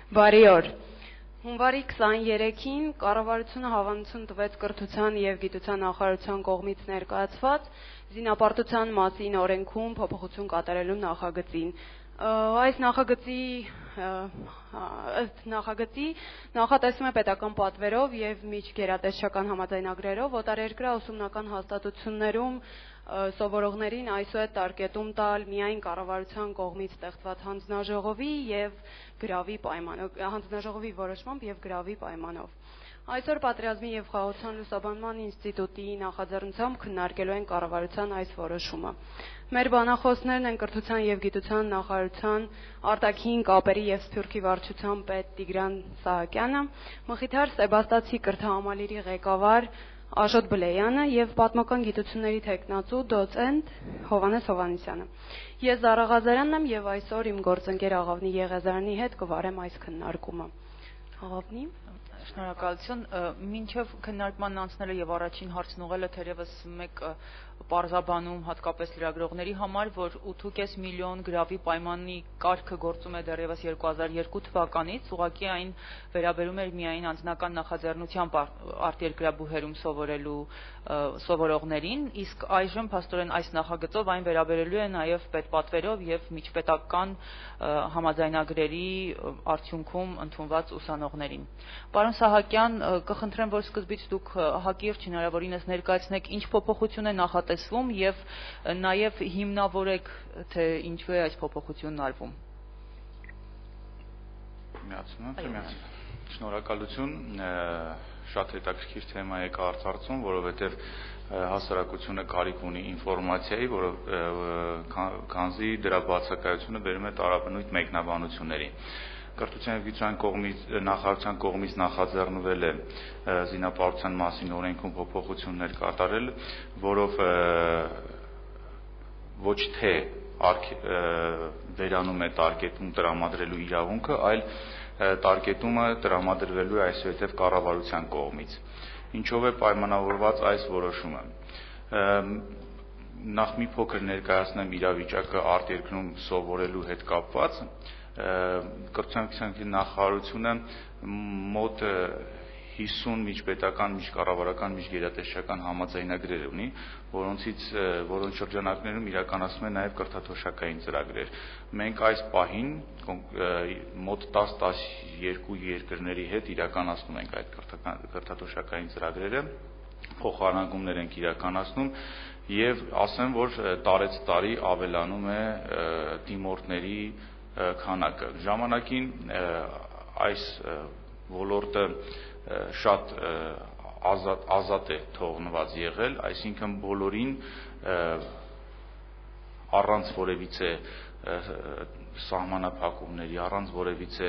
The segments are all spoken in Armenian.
Բարի օր։ Հունվարի 23-ին կառավարությունը հավանություն տվեց կրթության և գիտության նախարարության կողմից ներկայացված զինապարտության մասին օրենքում փոփոխություն կատարելու նախագծին։ Այս նախագծի նախատեսվում է պետական պատվերով և միջգերատեսչական համաձայնագրերով օտարերկրյա ուսումնական հաստատություններում սովորողներին այսուհետ տարկետում տալ միայն կառավարության կողմից ստեղծված հանձնաժողովի որոշմամբ և գրավի պայմանով։ Այսօր Պատերազմի և խաղաղության լուսաբանման ինստիտուտի նախաձեռնությամբ քննարկելու են կառավարության այս որոշումը։ Մեր բանախոսներն են կրթության և գիտության նախարարության արտաքին կապերի և սփյուռքի վարչության պետ Տիգրան Սահակյանը, Մխիթար Սեբաստացի կրթահամալիրի ղեկավար Աշոտ Բլեյանը և պատմական գիտությունների թեկնածու դոցենտ Հովհաննես Հովհաննիսյանը։ Ես Զարա Ղազարյանն եմ և այսօր իմ գործընկեր Աղավնի Եղիազարյանի հետ կվարեմ այս քննարկումը։ Աղավնի։ Շնորհակալություն։ Մինչև քննարկման անցնելը եւ առաջին հարցն ուղղելը թերևս մեկ պարզաբանում հատկապես լրագրողների համար, որ 8.5 միլիոն գրավի պայմանի կարգը գործում է դեռևս 2002 թվականից, ուղղակի այն վերաբերում էր միայն անձնական նախաձեռնությամբ արտերկրաբուհերում սովորելու սովորողներին, իսկ այժմ փաստորեն այս նախագծով այն վերաբերելու է նաև պետպատվերով եւ միջպետական համաձայնագրերի արդյունքում ընդունված ուսանողներին։ Պարոն Սահակյան, կխնդրեմ, որ սկզբից դուք հակիրճ հնարավորինս ներկայացնեք ինչ փոփոխություն է նախատեսվում եւ նաեւ հիմնավորեք, թե ինչու է այս փոփոխությունն արվում։ Շնորհակալություն, շատ հետաքրքիր թեմա եք արծարծում, որովհետեւ հասարակությունը կարիք ունի ինֆորմացիայի, քանզի դրա բացակայությունը բերում է տարաբնույթ մեկնաբանությունների։ Կրթության և գիտության նախարարության կողմից նախաձեռնվել է զինապարտության մասին օրենքում փոփոխություններ կատարել, որով ոչ թե վերանում է տարկետում տրամադրելու իրավունքը, այլ տարկետումը տրամադրվելու է այսուհետև կառավարության կողմից։ Ինչով է պայմանավորված այս որոշումը։ Նախ մի փոքր ներկայացնեմ իրավիճակը արտերկրում սովորելու հետ կապված։ Կրթության նախարարությունը մոտ 50 միջպետական, միջկառավարական, միջգերատեսչական համաձայնագրեր ունի, որոնց շրջանակներում իրականացնում է նաև կրթաթոշակային ծրագրեր։ Մենք այս պահին մոտ 10-12 երկրների հետ իրականացնում ենք այդ կրթաթոշակային ծրագրերը, փոխանակումներ ենք իրականացնում եւ ասեմ, որ տարեց տարի ավելանում է դիմորդների քանակը։ Ժամանակին այս ոլորտը շատ ազատ է թողնված եղել, այսինքն բոլորին առանց որևիցե սահմանափակումների, առանց որևիցե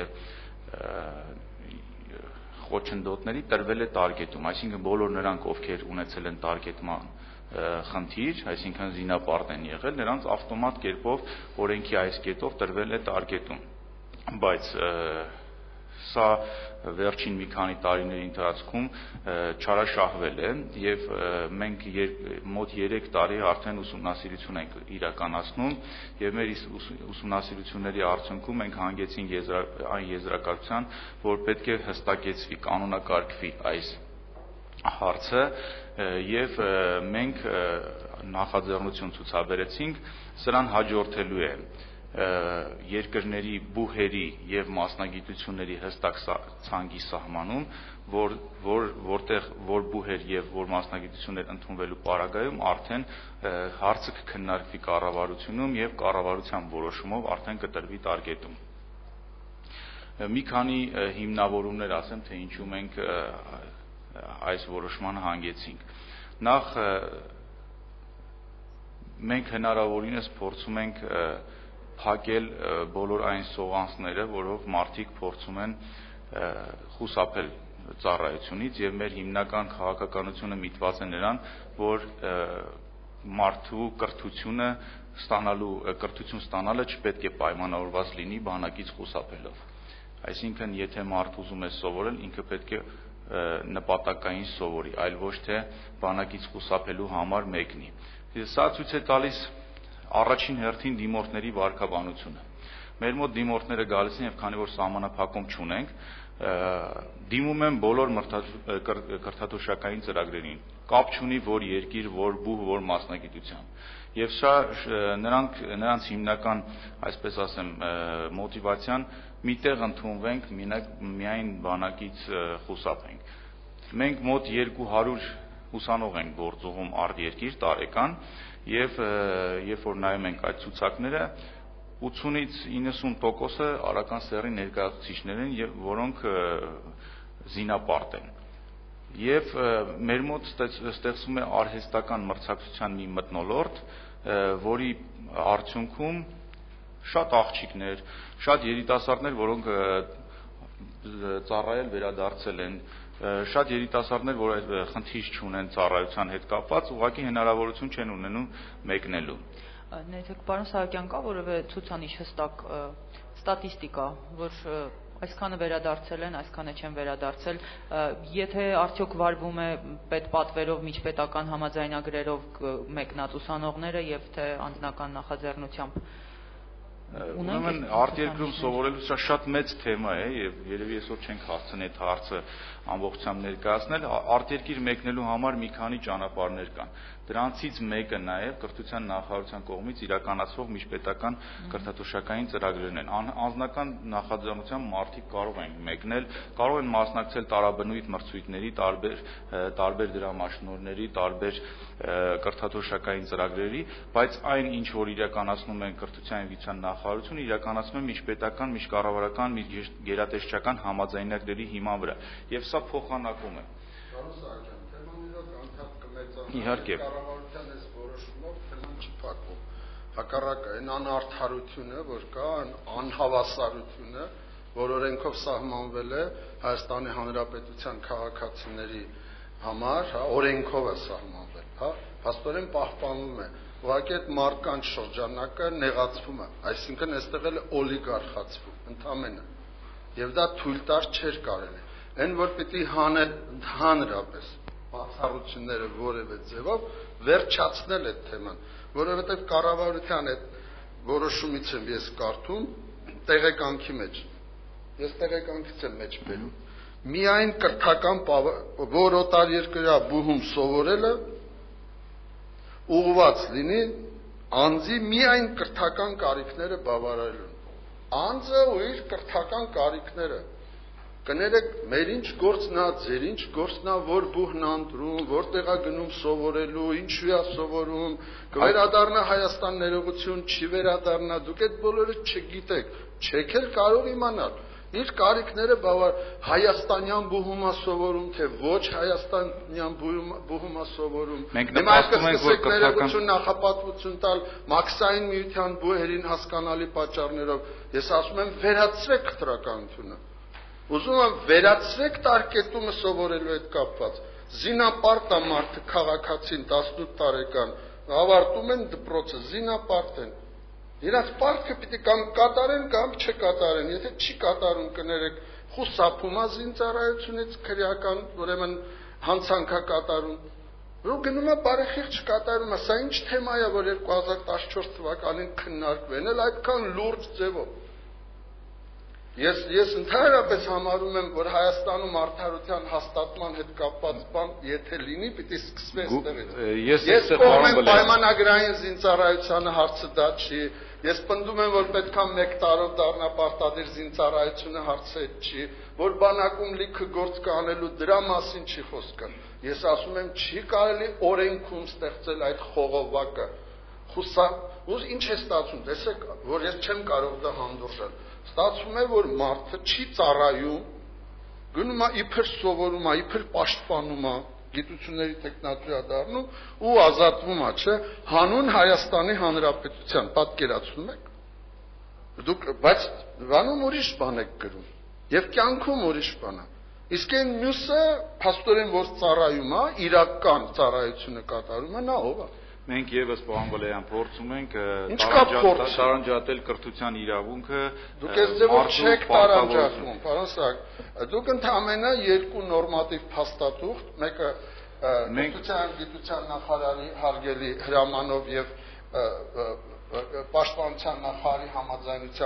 խոչընդոտների տրվել է տարկետում, այսինքն բոլոր նրանք, ովքեր ունեցել են տարկետման խնդիր, այսինքն զինապարտ են եղել, նրանց ավտոմատ կերպով օրենքի այս կետով տրվել է տարկետում, բայց սա վերջին մի քանի տարիների ընթացքում չարաշահվել է եւ մենք մոտ 3 տարի արդեն ուսումնասիրություն ենք իրականացնում եւ մեր ուսումնասիրությունների արդյունքում մենք հանգեցինք այն եզրակացության, որ պետք է հստակեցվի, կանոնակարգվի այս հարցը եւ մենք նախաձեռնություն ցուցաբերեցինք, սրան հաջորդելու է երկրների բուհերի եւ մասնագիտությունների հստակ ցանկի սահմանում, որ բուհեր եւ որ մասնագիտություններ ընդունվելու պարագայում արդեն հարցը կքննարկվի կառավարությունում եւ կառավարության որոշումով արդեն կտրվի տարկետում։ Մի քանի հիմնավորումներ ասեմ, թե ինչու մենք այս որոշմանը հանգեցինք։ Նախ մենք հնարավորինս փորձում ենք փակել բոլոր այն սողանցները, որով մարդիկ փորձում են խուսափել ծառայությունից եւ մեր հիմնական քաղաքականությունը միտված է նրան, որ մարդու կրթություն ստանալը չպետք է պայմանավորված լինի բանակից խուսափելով։ Այսինքն, եթե մարդ ուզում է սովորել, ինքը պետք է նպատակային սովորի, այլ ոչ թե բանակից խուսափելու համար մեկնի։ Սա ցույց է տալիս առաջին հերթին դիմորդների վարքաբանությունը, Մեր մոտ դիմորդները գալիս են եւ քանի որ սահմանափակում չունենք, դիմում են բոլոր կրթաթոշակային ծրագրերին։ Կապ չունի որ երկիր, որ բուհ, որ մասնագիտության։ Եվ սա նրանց հիմնական, այսպես ասեմ, մոտիվացիան միտեղ ընդունվենք, միայն բանակից խուսափենք։ Մենք մոտ 200 ուսանող ենք գործուղում արտերկիր տարեկան եւ երբ որ նայում ենք այդ ցուցակները 80-ից 90%-ը արական սեռի ներկայացուցիչներ են, որոնք զինապարտ են։ Եվ մեր մոտ ստեղծվում է արհեստական մրցակցության մի մթնոլորտ, որի արդյունքում շատ աղջիկներ, շատ երիտասարդներ, որոնք ծառայել վերադարձել են, շատ երիտասարդներ, որ այդ խնդիր չունեն ծառայության հետ կապված, ուղղակի հնարավորություն չեն ունենում մեկնելու։ Ներեցեք, պարոն Սահակյան, կա որևէ ցուցանիշ հստակ ստատիստիկա, որ այսքանը վերադարձել են, այսքանը չեն վերադարձել, եթե արդյոք վարվում է պետպատվերով, միջպետական համաձայնագրերով մեկնած ուսանողները եւ թե անձնական նախաձեռնությամբ Ուրեմն արտերկրում սովորելու սա շատ մեծ թեմա է եւ երևի այսօր չենք հասցնի այդ հարցը ամբողջությամբ ներկայացնել։ Արտերկիր մեկնելու համար մի քանի ճանապարհներ կան։ Դրանցից մեկը նաեւ կրթության նախարարության կողմից իրականացվող միջպետական կրթաթոշակային ծրագրերն են։ Անձնական նախաձեռնությամբ մարդիկ կարող են մեկնել, կարող են մասնակցել տարաբնույթ մրցույթների, տարբեր դրամաշնորհների, տարբեր կրթաթոշակային ծրագրերի, բայց այն ինչ որ իրականացնում են կրթության եւ գիտության նախարարությունը իրականացնում է միջպետական, միջկառավարական, գերատեսչական համաձայնագրերի հիման վրա եւ սա փոխանակում է։ Իհարկե կառավարության այս որոշումով թեման չի փակվում։ Հակառակը այն անարդարությունը, որ կա, անհավասարությունը, որ օրենքով սահմանվել է Հայաստանի Հանրապետության քաղաքացիների համար, օրենքով է սահմանվել, փաստորեն պահպանվում է։ Ուղղակի այդ մարդկանց շրջանակը նեղացվում է, այսինքն այստեղ էլ օլիգարխացվում ընդամենը։ Եվ դա թույլ տալ չէր կարելի։ Այն որ պիտի հանել ընդհանրապես բացառությունները որևէ ձևով վերջացնել այդ թեման, որովհետև կառավարության այդ որոշումից եմ ես կարդում տեղեկանքի մեջ։ Ես տեղեկանքից եմ մեջ բերում։ Միայն կրթական որ օտարերկրյա բուհում սովորելը ուղղված լինի անձի միայն կրթական կարիքները բավարարելուն։ Անձը ու իր կրթական կարիքները կներեք, մեր ինչ գործն է, ձեր ինչ գործն է, որ բուհն ընտրում, որտեղ է գնում սովորելու, ինչու է սովորում, կվերադառնա Հայաստան ներողություն, չի վերադառնա, դուք այդ բոլորը չգիտեք, չեք էլ կարող իմանալ։ Իր կարիքները բավար հայաստանյան բուհում է սովորում, թե ոչ հայաստանյան բուհում է սովորում։ Մենք նպաստում ենք, որ կրթական նախապատվություն տալ մաքսային միության բուհերին հասկանալի պատճառներով։ Ես ասում եմ, վերացրեք քտրականությունը։ Ուզում եմ վերացրեք տարկետումը սովորելու հետ կապված։ Զինապարտ է մարդը քաղաքացին 18 տարեկան, ավարտում են դպրոցը, զինապարտ են։ Իրաց պարտքը պիտի կամ կատարեն կամ չկատարեն, եթե չի կատարում կներեք, խուսափում է զինծառայությունից քրեական, ուրեմն հանցանքա կատարում։ Ու գնում է բարեխիղճ չկատարում, սա ինչ թեմա է, որ 2014 թվականին քննարկվեն, էլ այդքան լուրջ ձևով։ Ես ընդհանրապես համարում եմ, որ Հայաստանում արդարության հաստատման հետ կապված բան, եթե լինի, պիտի սկսվի այստեղից։ Ես կողմ եմ պայմանագրային զինծառայությանը հարցը դա չի։ Ես պնդում եմ, որ պետք է 1 տարով դառնա պարտադիր զինծառայությունը հարցը չի, որ բանակում լիքը գործ կանելու դրա մասին չի խոսքը։ Ես ասում եմ, չի կարելի օրենքում ստեղծել այդ խողովակը։ Ու ինչ է ստացվում, տեսեք, որ ես չեմ կարող դա հանդուրժել։ Ստացվում է, որ մարդը չի ծառայում, գնում է իբր սովորում է, իբր պաշտպանում է, գիտությունների տեխնատուր է դառնում ու ազատվում է, չէ, հանուն Հայաստանի Հանրապետության, պատկերացնում եք։ Դուք բայց բանում ուրիշ բան եք գրում, եւ կյանքում ուրիշ բան է։ Իսկ այն մյուսը, փաստորեն որ ծառայում է, իրական ծառայությունը կատարում է, նա ով է։ Մենք եւս պարոն Բալեյան փորձում ենք տարանջատել կրթության իրավունքը։ Դուք այս ձևով չեք տարանջատում, պարոն Սահակ։ Դուք ընդամենը 2 նորմատիվ փաստաթուղթ, մեկը կրթության գիտության նախարարի հարգելի հրամանով եւ պաշտպանության նախարարի համաձայնությամբ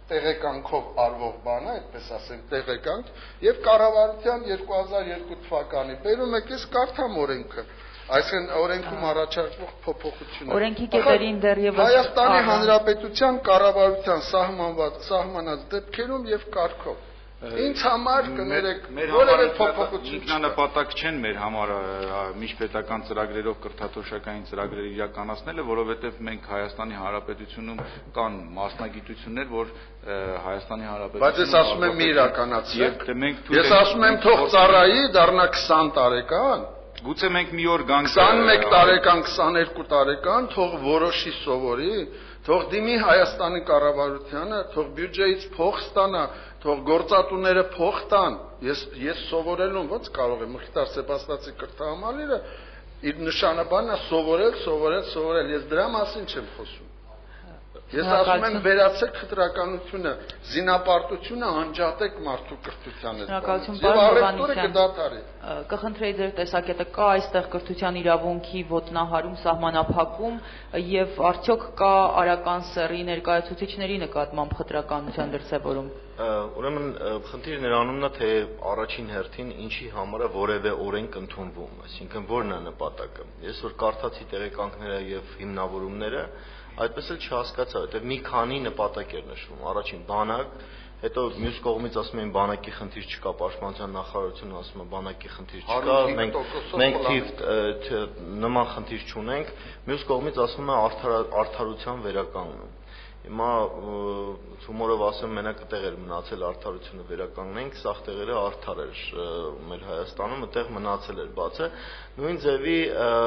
տեղեկանքով արվող բան է, այդպես ասենք, տեղեկանք, եւ կառավարության 2002 թվականի բերում եք ես կարդամ օրենքը, այսինքն օրենքում առաջարկվող փոփոխությունները։ Օրենքի կետերին դեռևս Հայաստանի Հանրապետության կառավարության սահմանած դեպքերում եւ կարգով։ Ինձ համար կներեք որևէ փոփոխություն ինքնանպատակ չեն մեր համար միջպետական ծրագրերով կրթաթոշակային ծրագրեր իրականացնելը, որովհետև մենք Հայաստանի Հանրապետությունում կան մասնագիտություններ, որ Հայաստանի Հանրապետությունում Բայց ես ասում եմ մի իրականացրեք։ Ես ասում եմ թող ծառայի դառնա 20 տարեկան։ Գուցե մենք մի օր գանք 21 տարեկան, 22 տարեկան, թող որոշի սովորի, թող դիմի Հայաստանի կառավարությանը, թող բյուջեից փող ստանա, թող գործատուները փող տան։ Ես սովորելուն ո՞նց կարող եմ Մխիթար Սեբաստացի կրթահամալիրը իր նշանաբանն է սովորել։ Ես դրա մասին չեմ խոսում։ Ես ասում եմ վերացեք խտրականությունը, զինապարտությունը անջատեք մարդու կրթության հետ։ Եվ առևտուրը կդադարի։ Կխնդրեի ձեր տեսակետը կա այստեղ կրթության իրավունքի ոտնահարում, սահմանափակում եւ արդյոք կա արական սեռի ներկայացուցիչների նկատմամբ խտրականության դրսևորում։ Ուրեմն խնդիրը նրանումն է, թե առաջին հերթին ինչի համար է որևէ օրենք ընդունվում, այսինքն որն է նպատակը։ Ես որ կարդացի տեղեկանքները եւ հիմնավորումները, այդպես էլ չհասկացա, որտեղ մի քանի նպատակ էր նշվում։ Առաջին բանակ, հետո մյուս կողմից ասում են բանակի խնդիր չկա, պաշտպանության նախարարությունը ասում է բանակի խնդիր չկա, մենք նման խնդիր չունենք, մյուս կողմից ասում է արդարության վերականգնում։ Հիմա հումորով ասեմ, մենակ այդտեղ էր մնացել արդարությունը վերականգնենք, սաղ տեղերը արդար էր մեր Հայաստանում, այդտեղ մնացել էր բացը։ Նույն ձևի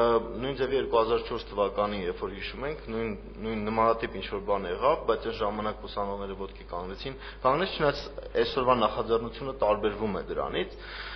2004 թվականին, երբ որ հիշում ենք, նույն նմանատիպ ինչ-որ բան եղավ, բայց այն ժամանակ ուսանողները ոտքի կանգնեցին, չնայած այսօրվա նախաձեռնությունը տարբերվում է դրանից։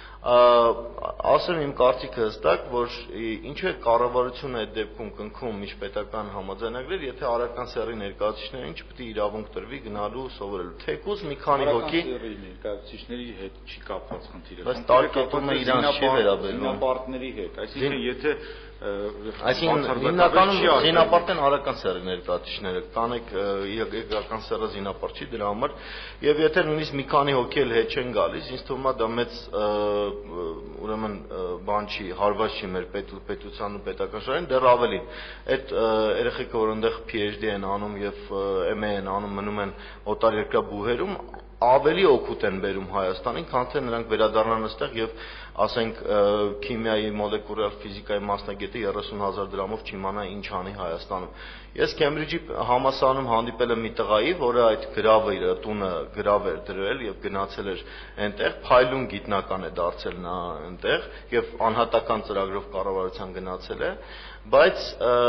Ասեմ իմ կարծիքը հստակ, որ ինչու է կառավարությունը այդ դեպքում կնքում միջպետական համաձայնագրեր, եթե արական սեռի ներկայացուցիչներին չպետք է իրավունք տրվի գնալու սովորելու։ Թեկուզ մի քանի հոգի ներկայացուցիչների հետ չի կապված խնդիրը։ Բայց տարկետումը իրանց չի վերաբերում։ Զինապարտների հետ, այսինքն եթե Այսինքն հիմնականում զինապարտեն արական սեռի ներկայացուցիչները, կանեք իրական սեռը զինապարտ չի դրա համար, եւ եթե նույնիսկ մի քանի հոգի էլ հետ չեն գալիս, ինձ թվում է դա մեծ ուրեմն բան չի, հարված չի մեր պետության ու պետական շարին, դեռ ավելին, այդ երեխեքը, որ այնտեղ PhD են անում եւ MA են անում, մնում են օտարերկրյա բուհերում, ավելի օգուտ են բերում Հայաստանին, քան թե նրանք վերադառնան այստեղ եւ ասենք քիմիայի, մոլեկուլար ֆիզիկայի մասնագետը 30,000 դրամով չիմանա ինչ անի Հայաստանում։ Ես Քեմբրիջի համալսարանում հանդիպել եմ մի տղայի, որը այդ գրավը իր տունը գրավ էր դրել եւ գնացել էր այնտեղ, փայլուն գիտնական է դարձել նա այնտեղ եւ անհատական ծրագրով կառավարության գնացել է, բայց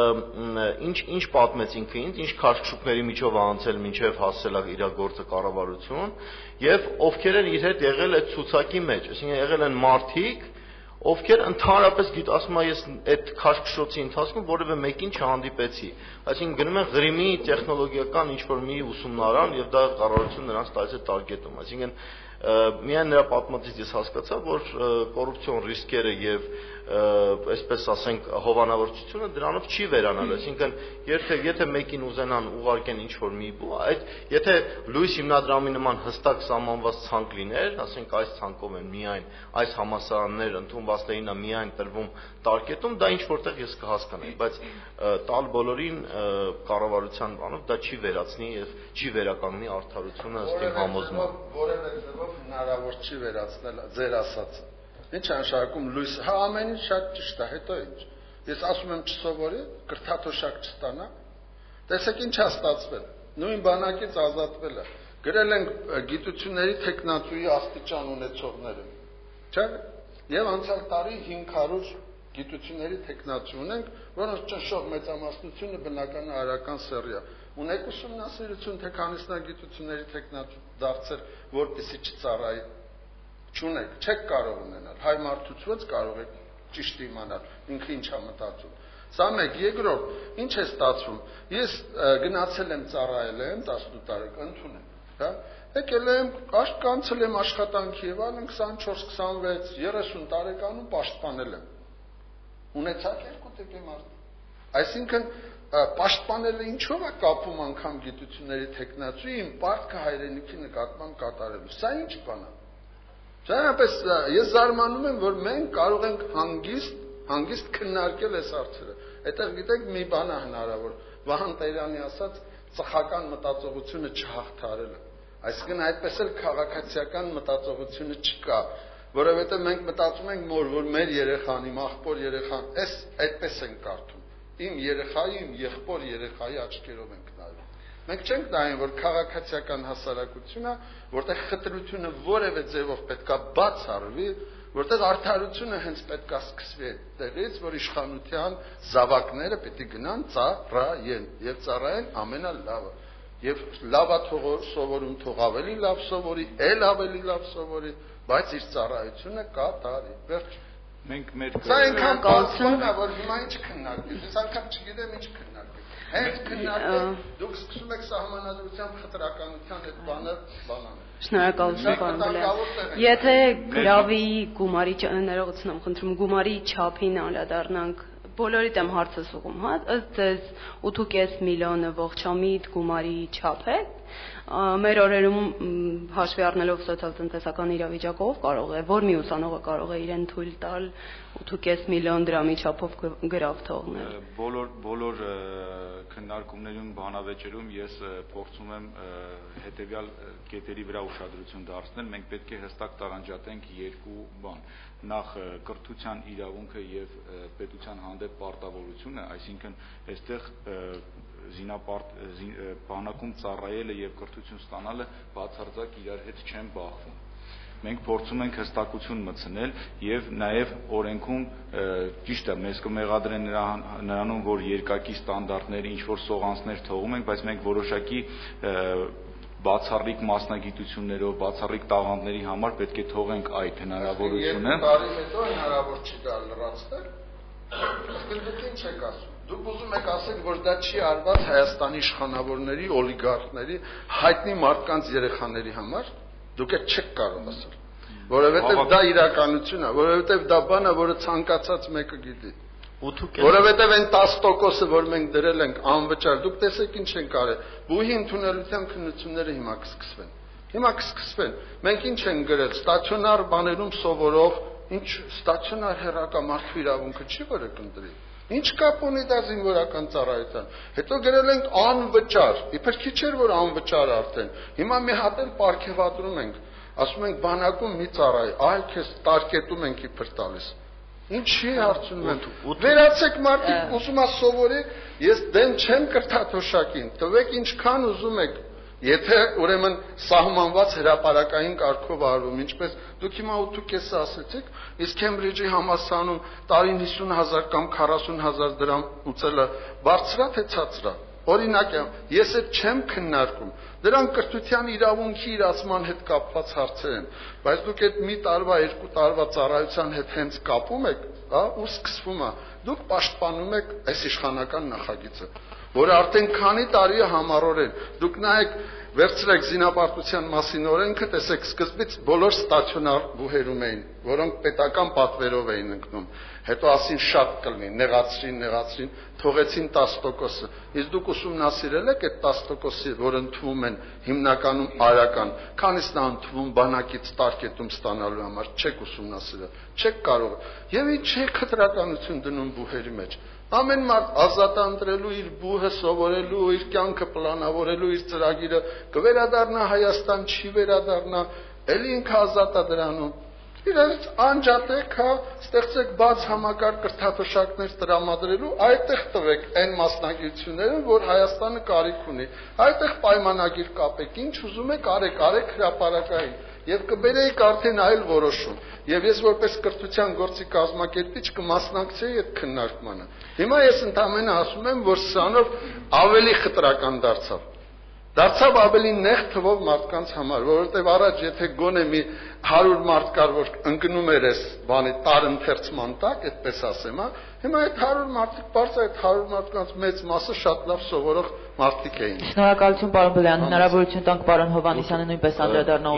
ինչ պատմեց ինքը ինձ, ինչ քաշքշուկների միջով անցել մինչև հասել իր գործը կառավարություն եւ ովքեր են իր հետ եղել այդ ցուցակի մեջ, այսինքն եղել են մարդիկ, ովքեր ընդհանրապես ասում եմ ես այդ քաշքշոցի ընթացքում որևէ մեկին չհանդիպեցի, այսինքն գնում են Ղրիմի տեխնոլոգիական ինչ-որ մի ուսումնարան եւ դա կառավարությունը նրանց տալիս է տարգետում, այսինքն միայն նրա պատմածից ես հասկացա, որ կոռուպցիոն ռիսկերը եւ այսպես ասենք հովանավորչությունը դրանով չի վերանալ, այսինքն եթե մեկին ուզենան ուղարկեն ինչ-որ մի բու, այդ եթե լույս հիմնադրամի նման հստակ սահմանված ցանկ լիներ, ասենք այս ցանկով են միայն այս համասարաններ ընդունվածներին է միայն տրվում տարկետում, դա ինչ որտեղ ես կհասկանայի, բայց տալ բոլորին կառավարության բանով դա չի վերացնի եւ չի վերականգնի արդարությունը ըստ իմ համոզման։ Որևէ ձևով հնարավոր չի վերացնել ձեր ասածը։ Ինչ անշարքում լույս, հա ամեն ինչ շատ ճիշտ է, հետո ինչ։ Ես ասում եմ չսովորի, կրթաթոշակ չստանա։ Տեսեք ինչ է ստացվել։ Նույն բանակից ազատվել է։ Գրել են գիտությունների տեխնացուի աստիճան ունեցողները։ Չէ՞։ Եվ անցյալ տարի 500 գիտությունների տեխնացու ունենք, որոնց ճնշող մեծամասնությունը բնական արական սեռի է։ Ունեք ուսումնասիրություն, թե քանիսնա գիտությունների տեխնացու դարձել, որպեսզի չծառայի։ Չունեք, չեք կարող ունենալ, հայ մարդուց ո՞նց կարող եք ճիշտ իմանալ, ինքը ինչ է մտածում։ Սա մեկ, երկրորդ, ինչ է ստացվում։ Ես գնացել եմ ծառայել եմ 18 տարեկան ընդունել, հա։ Եկել եմ, կանցել եմ աշխատանքի եւ այլն 24, 26, 30 տարեկանում պաշտպանել եմ։ Ունեցաք երկու տիպի մարդ։ Այսինքն պաշտպանելը ինչով է կապում անգամ գիտությունների տեխնացու իմ պարտքը հայրենիքի նկատմամբ կատարելու։ Սա ինչ բան է։ Ձայնապես ես զարմանում եմ, որ մենք կարող ենք հանգիստ քննարկել այս հարցերը։ Այդտեղ գիտեք մի բան է հնարավոր, Վահան Տերյանի ասած ծխական մտածողությունը չհաղթարելը։ Այսինքն այդպես էլ քաղաքացիական մտածողությունը չկա, որովհետև մենք մտածում ենք, որ մեր երեխան, իմ աղբոր երեխան, այդպես են կարդում։ Իմ երեխայի, իմ եղբոր երեխայի աչքերով ենք նայում։ Մենք չենք նայում, որ քաղաքացիական հասարակությունը, որտեղ խտրությունը որևէ ձևով պետքա բաց արվի, որտեղ արդարությունը հենց պետքա սկսվի այդտեղից, որ իշխանության զավակները պետք է գնան ծառայեն եւ ծառայեն ամենալավը։ Եվ լավա սովորում թող ավելի լավ սովորի, էլ ավելի լավ սովորի, բայց իր ծառայությունը կատարի։ Վերջ։ Մենք մեր այնքան կողմնա, որ հիմա ինչ քննարկի։ Ես անգամ չգիտեմ ինչ քննարկի։ Հենց քննարկել դուք սկսում եք սահմանադրությամբ խտրականության այդ բանը բանանը։ Շնորհակալություն, պարոն Բլեյան։ Եթե գրավի գումարի ներողություն եմ խնդրում, գումարի չափին անդրադառնանք, բոլորիդ եմ հարցս ուղում, հա, ըստ ձեզ 8.5 միլիոնը ողջամիտ գումարի չափ է։ Մեր օրերում հաշվի առնելով սոցիալ-տնտեսական իրավիճակով կարող է, որ մի ուսանողը կարող է իրեն թույլ տալ 8.5 միլիոն դրամի չափով գրավ թողնել։ Բոլոր քննարկումներում, բանավեճերում ես փորձում եմ հետեւյալ կետերի վրա ուշադրություն դարձնել։ Մենք պետք է հստակ տարանջատենք երկու բան։ Նախ կրթության իրավունքը եւ պետության հանդեպ պարտավորությունը, այսինքն այստեղ բանակում ծառայելը եւ կրթություն ստանալը բացարձակ իրար հետ չեն բախվում։ Մենք փորձում ենք հստակություն մտցնել եւ նաեւ օրենքում ճիշտ է մեզ կմեղադրեն նրանում, որ երկակի ստանդարտներ, ինչ որ սողանցներ թողում ենք, բայց մենք որոշակի բացառիկ մասնագիտություններով, բացառիկ տաղանդների համար պետք է թողենք այդ հնարավորությունը։ Տարի հետո հնարավոր չի դա լրացնել։ Իսկ դուք ինչ եք ասում։ Դուք ուզում եք ասել, որ դա չի արված Հայաստանի իշխանավորների, օլիգարխների, հայտնի մարդկանց երեխաների համար։ Դուք այդ չեք կարող ասել, որովհետև դա իրականություն է, որովհետև դա բան է, որը ցանկացած մեկը գիտի։ Որովհետև այն 10%-ը, որ մենք դրել ենք անվճար, դուք տեսեք ինչ են կարել։ Բուհի ընդունելության քննությունները հիմա կսկսվեն։ Մենք ինչ ենք գրել, ստացիոնար բաներում սովորող, ինչ ստացիոնար հեռակամարտի իրավունքը չի որը կընտրի։ Ինչ կապ ունի դա զինվորական ծառայության։ Հետո գրել ենք անվճար, իբր քիչ էր որ անվճար արդեն։ Հիմա մի հատ էլ պարգևատրում ենք, ասում ենք բանակում մի ծառայ, այ քեզ տարկետում ենք իբր տալիս։ Ինչի հարցնում եմ։ Վերացեք մարդիկ, ուզում ես սովորի, ես դեմ չեմ կրթաթոշակին, տվեք ինչքան ուզում եք։ Եթե ուրեմն սահմանված հրապարակային կարգով արվում, ինչպես դուք հիմա 8.5 ասեցիք, իսկ Քեմբրիջի համալսարանում տարին 50,000 կամ 40,000 դրամ ուծելը բարձրա թե ցածրա։ Օրինակ ես այդ չեմ քննարկում։ Դրանք կրթության իրավունքի իրացման հետ կապված հարցեր են, բայց դուք այդ մի տարվա, երկու տարվա ծառայության հետ հենց կապում եք, հա, ու սկսվում է։ Դուք պաշտպանում եք այս իշխանական նախագիծը, որը արդեն քանի տարի է համառորեն։ Դուք նայեք, վերցրեք զինապարտության մասին օրենքը, տեսեք սկզբից բոլոր ստացիոնար բուհերում էին, որոնք պետական պատվերով էին ընկնում։ Հետո ասին շատ կլինի, նեղացրին, թողեցին 10%-ը։ Իսկ դուք ուսումնասիրել եք այդ 10%-ը, որ ընդվում են հիմնականում արական, քանիսն է ընդվում բանակից տարկետում ստանալու համար, չեք ուսումնասիրել, չեք կարող։ Եվ ինչ է խտրականություն դնում բուհերի մեջ։ Ամեն մարդ ազատ ընտրելու իր բուհը սովորելու, իր կյանքը պլանավորելու, իր ծրագիրը կվերադառնա Հայաստան, չի վերադառնա, էլի ինքը ազատ է դրանում։ Իրենց անջատեք, հա, ստեղծեք բաց համակարգ կրթաթոշակներ տրամադրելու, այդտեղ տվեք այն մասնագիտությունները, որ Հայաստանը կարիք ունի։ Այդտեղ պայմանագիր կապեք, ինչ ուզում եք արեք հրապարակային։ Եվ կբերեիք արդեն այլ որոշում։ Եվ ես որպես կրթության գործի կազմակերպիչ կմասնակցեի այդ քննարկմանը։ Հիմա ես ընդամենը ասում եմ, որ սրանով ավելի խտրական դարձավ ավելի նեղ թվով մարդկանց համար, որովհետև առաջ եթե գոնե մի 100 մարդ կար, որ ընկնում էր այս բանի տարընթերցման տակ, այդպես ասեմ, հա, հիմա այդ 100 մարդիկ բարձր այդ 100 մարդկանց մեծ մասը շատ լավ սովորող մարդիկ էին։ Շնորհակալություն պարոն Բլեյան, հնարավորություն տանք պարոն Հովհաննիսյանը նույնպես անդրադառնա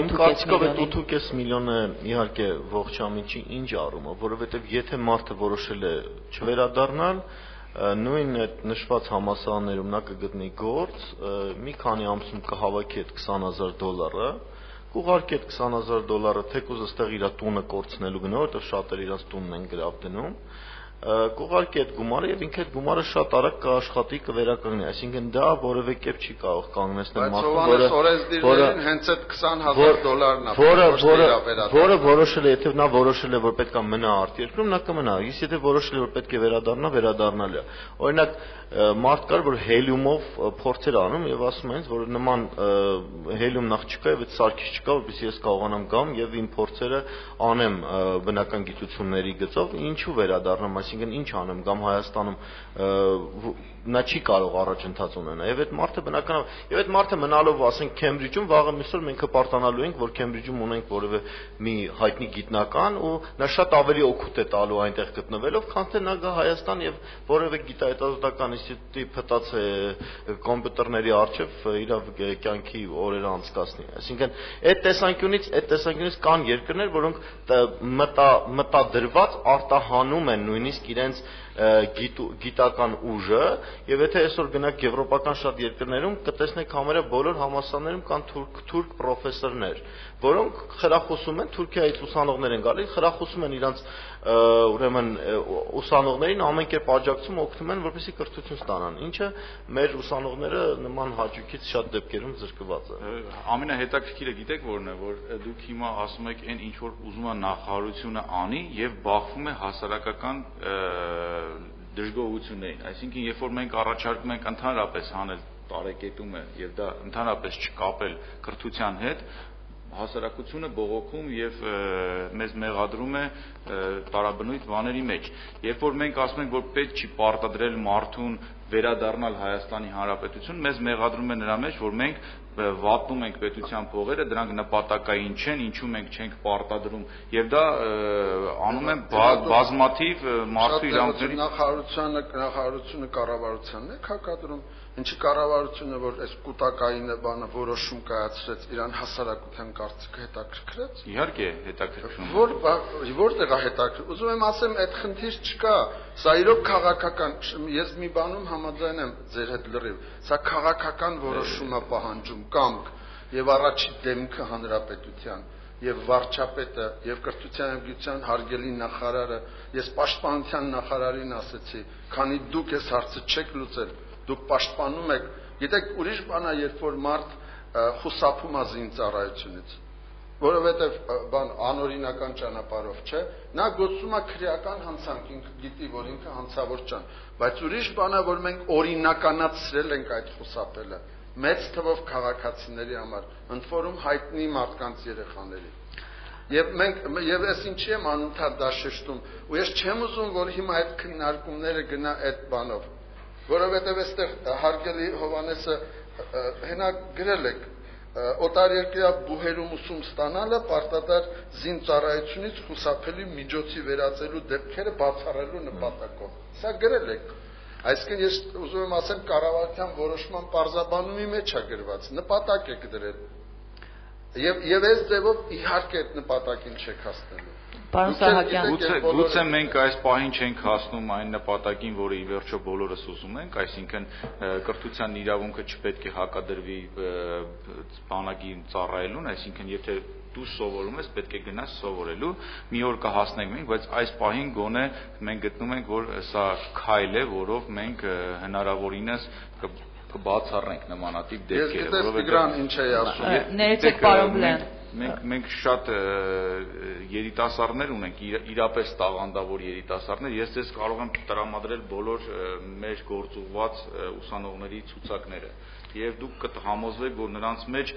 8.5 միլիոնը իհարկե ողջամիտ չի ինչ առումով, որովհետև եթե մարդը որոշել է չվերադառնալ, նույն այդ նշված համալսարաններում նա կգտնի գործ, մի քանի ամսում կհավաքի այդ $20,000, կուղարկի այդ $20,000 թեկուզ այստեղ իր տունը կորցնելու գնա, որովհետև շատերը իրենց տունն են գրավ դնում, կուղարկի այդ գումարը եւ ինքը այդ գումարը շատ արագ կաշխատի կվերականգնի, այսինքն դա որևէ կերպ չի կարող կանգնեցնել մարդուն, որը հենց այդ $20,000-ն որը որոշել է, եթե նա որոշել է, որ պետք է մնա արտերկրում, նա կմնա, իսկ եթե որոշել է, որ պետք է վերադառնալ է։ Օրինակ մարդ կար, որ հելիումով փորձեր անում եւ ասում են, որ նման հելիում նախ չկա եւ այդ սարքիչ չկա, որպեսզի ես կարողանամ գամ եւ իմ փորձերը անեմ բնական գիտությունների գծով, ինչու վերադառնամ, այսինքն ինչ անեմ, գամ Հայաստանում նա չի կարող առաջընթաց ունենա եւ այդ մարդը բնականաբար եւ այդ մարդը մնալով ասենք Քեմբրիջում վաղը միսօր մենք հպարտանալու ենք որ Քեմբրիջում ունենք որևէ մի հայտնի գիտնական ու նա շատ ավելի օգուտ է տալու այնտեղ գտնվելով քան թե նա գա Հայաստան եւ որևէ գիտահետազոտական ինստիտուտի փտած կոմպյուտերների առջև իր կյանքի օրերը անցկացնի այսինքն այդ տեսանկյունից կան երկրներ որոնք մտադրված արտահանում են նույնիսկ իրենց գիտական ուժը եւ եթե այսօր գնաք եվրոպական շատ երկրներում կտեսնեք համարյա բոլոր համալսարաններում կան թուրք պրոֆեսորներ որոնք խրախուսում են Թուրքիայից ուսանողներ են գալիս խրախուսում են իրանց ուրեմն ուսանողներին ամեն կերպ աջակցում օգնում են որպեսզի կրթություն ստանան ինչը մեր ուսանողները նման հաճույքից շատ դեպքերում զրկված են ամենահետաքրքիրը գիտեք որն է որ դուք հիմա ասում եք այն ինչ որ ուզում է նախարարությունը անի եւ բախվում է հասարակական դժգոհություններին, այսինքն երբ որ մենք առաջարկում ենք ընդհանրապես հանել տարեկետումը եւ դա ընդհանրապես չկապել կրթության հետ, հասարակությունը բողոքում եւ մեզ մեղադրում է տարաբնույթ բաների մեջ։ Երբ որ մենք ասում ենք, որ պետք չի պարտադրել մարդուն վերադառնալ Հայաստանի Հանրապետություն, մեզ մեղադրում է նրա մեջ, որ մենք վատնում ենք պետության փողերը, դրանք նպատակային չեն, ինչու մենք չենք պարտադրում եւ դա անում են բազմաթիվ մարդու իրավունքների նախարարությունը կառավարությանն է հակադրում ինչի կառավարությունը որ այս կൂട്ടակային բանը որոշում կայացրեց իրան հասարակության կարծիքը հետաքրքրեց իհարկե հետաքրքրում որտեղ է հետաքրքրում ուզում եմ ասեմ այդ խնդիր չկա սա իրոք քաղաքական ես մի բանում համաձայն եմ ձեր հետ լրիվ սա քաղաքական որոշում է պահանջում կամք եւ առաջի դեմքը հանրապետության եւ վարչապետը եւ կրթության եւ գիտության հարգելի նախարարը ես պաշտպանության նախարարին ասեցի քանի դուք այս հարցը չեք լուծել դուք պաշտպանում եք գիտեք ուրիշ բան է երբ որ մարդ խուսափում է զինծառայությունից որովհետեւ բան անօրինական ճանապարհով չէ նա գոծում է քրեական հանցանք ինքը գիտի որ ինքը հանցավոր չան բայց ուրիշ բան է որ մենք օրինականացրել ենք այդ խուսափելը մեծ թվով քաղաքացիների համար ընդ որում հայտնի մարդկանց երեխաների եւ մենք եւ ես ինչի եմ անընդհատ դաշշտում ու ես չեմ ուզում որ հիմա այդ քննարկումները գնա այդ բանով որովհետեւ այստեղ հարգելի Հովանեսը հենա գրել եք օտարերկրյա բուհերում ուսում ստանալը պարտադար զինծառայությունից խուսափելի միջոցի վերածելու դեպքերը բացառելու նպատակով սա գրել եք այսինքն ես ուզում եմ ասեմ կառավարության որոշման պարզաբանումի մեջ է գրված նպատակ եք դրել եւ այս ձևով իհարկե այդ նպատակին չեք հասնելու Պարոն Սահակյան, գուցե մենք այս պահին չենք հասնում այն նպատակին, որը ի վերջո բոլորս ուզում ենք, այսինքն կրթության իրավունքը չպետք է հակադրվի բանակին ծառայելուն, այսինքն եթե դու սովորում ես, պետք է գնաս սովորելու, մի օր կհասնենք մենք, բայց այս պահին գոնե մենք գտնում ենք, որ սա քայլ է, որով մենք հնարավորինս կբացառենք նմանատիպ դեպքերը, որովհետեւ ինչ է ասում։ Ներեցեք պարոն Բլեն։ Մենք շատ երիտասարդներ ունենք, իրապես տաղանդավոր երիտասարդներ, ես ձեզ կարող եմ տրամադրել բոլոր մեր գործուղված ուսանողների ցուցակները եւ դուք կհամոզվեք, որ նրանց մեջ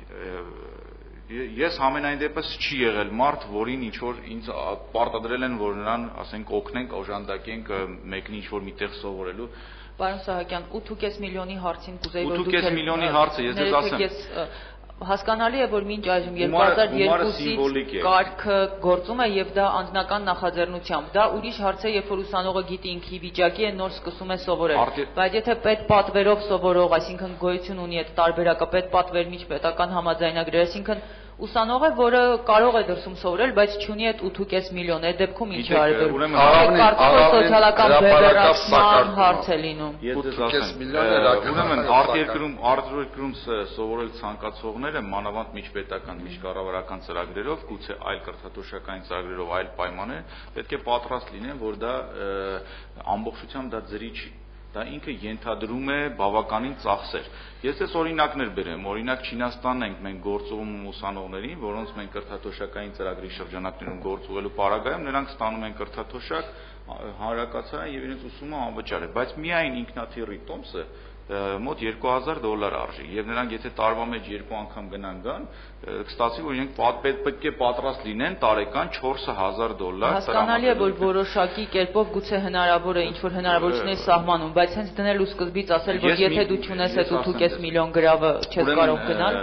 ես համենայն դեպս չի եղել մարդ, որին ինչ որ ինձ պարտադրել են, որ նրան, ասենք, օգնենք, օժանդակենք մեկն ինչ որ միտեղ սովորելու Պարոն Սահակյան, 8.5 միլիոնի հարցին կուզեի որ դուք 8.5 միլիոնի հարցը ես ձեզ ասեմ Հասկանալի է, որ մինչ այժմ 2002-ից կարգը գործում է եւ դա անձնական նախաձեռնությամբ։ Դա ուրիշ հարց է, երբ որ ուսանողը գիտի ինքի վիճակի է, նոր սկսում է սովորել։ Բայց եթե պետպատվերով սովորող, այսինքն գոյություն ունի այդ տարբերակը պետպատվեր միջպետական համաձայնագրեր, այսինքն ուսանող է, որը կարող է դրսում սովորել, բայց չունի այդ 8.5 միլիոն, այդ դեպքում ինչ է արվել։ Կարծիքով սոցիալական բևեռացման հարց է լինում։ 8.5 միլիոն ուրեմն արտերկրում սովորել ցանկացողները մանավանդ միջպետական, միջկառավարական ծրագրերով, գուցե այլ կրթաթոշակային ծրագրերով, այլ պայմաններ պետք է պատրաստ լինեն, որ դա ամբողջությամբ դա ծրի չի։ Դա ինքը ենթադրում է բավականին ծախսեր։ Ես այս օրինակներ բերեմ, օրինակ Չինաստանն ենք մենք գործում ուսանողներին, որոնց մենք կրթաթոշակային ծրագրի շրջանակներում գործուղելու պարագայում նրանք ստանում են կրթաթոշակ, հանրակացարան եւ իրենց ուսումը անվճար է, բայց միայն ինքնաթիռի տոմսը մոտ $2000 արժի եւ նրանք եթե տարվա մեջ 2 անգամ գնան գան, կստացվի որ իրենք պետք է պատրաստ լինեն տարեկան $4000։ Հասկանալի է որ որոշակի կերպով գուցե հնարավոր է ինչ որ հնարավորություններ սահմանում, բայց հենց դնելու սկզբից ասել որ եթե դու չունես այդ 8.5 միլիոն գրավը չես կարող գնալ։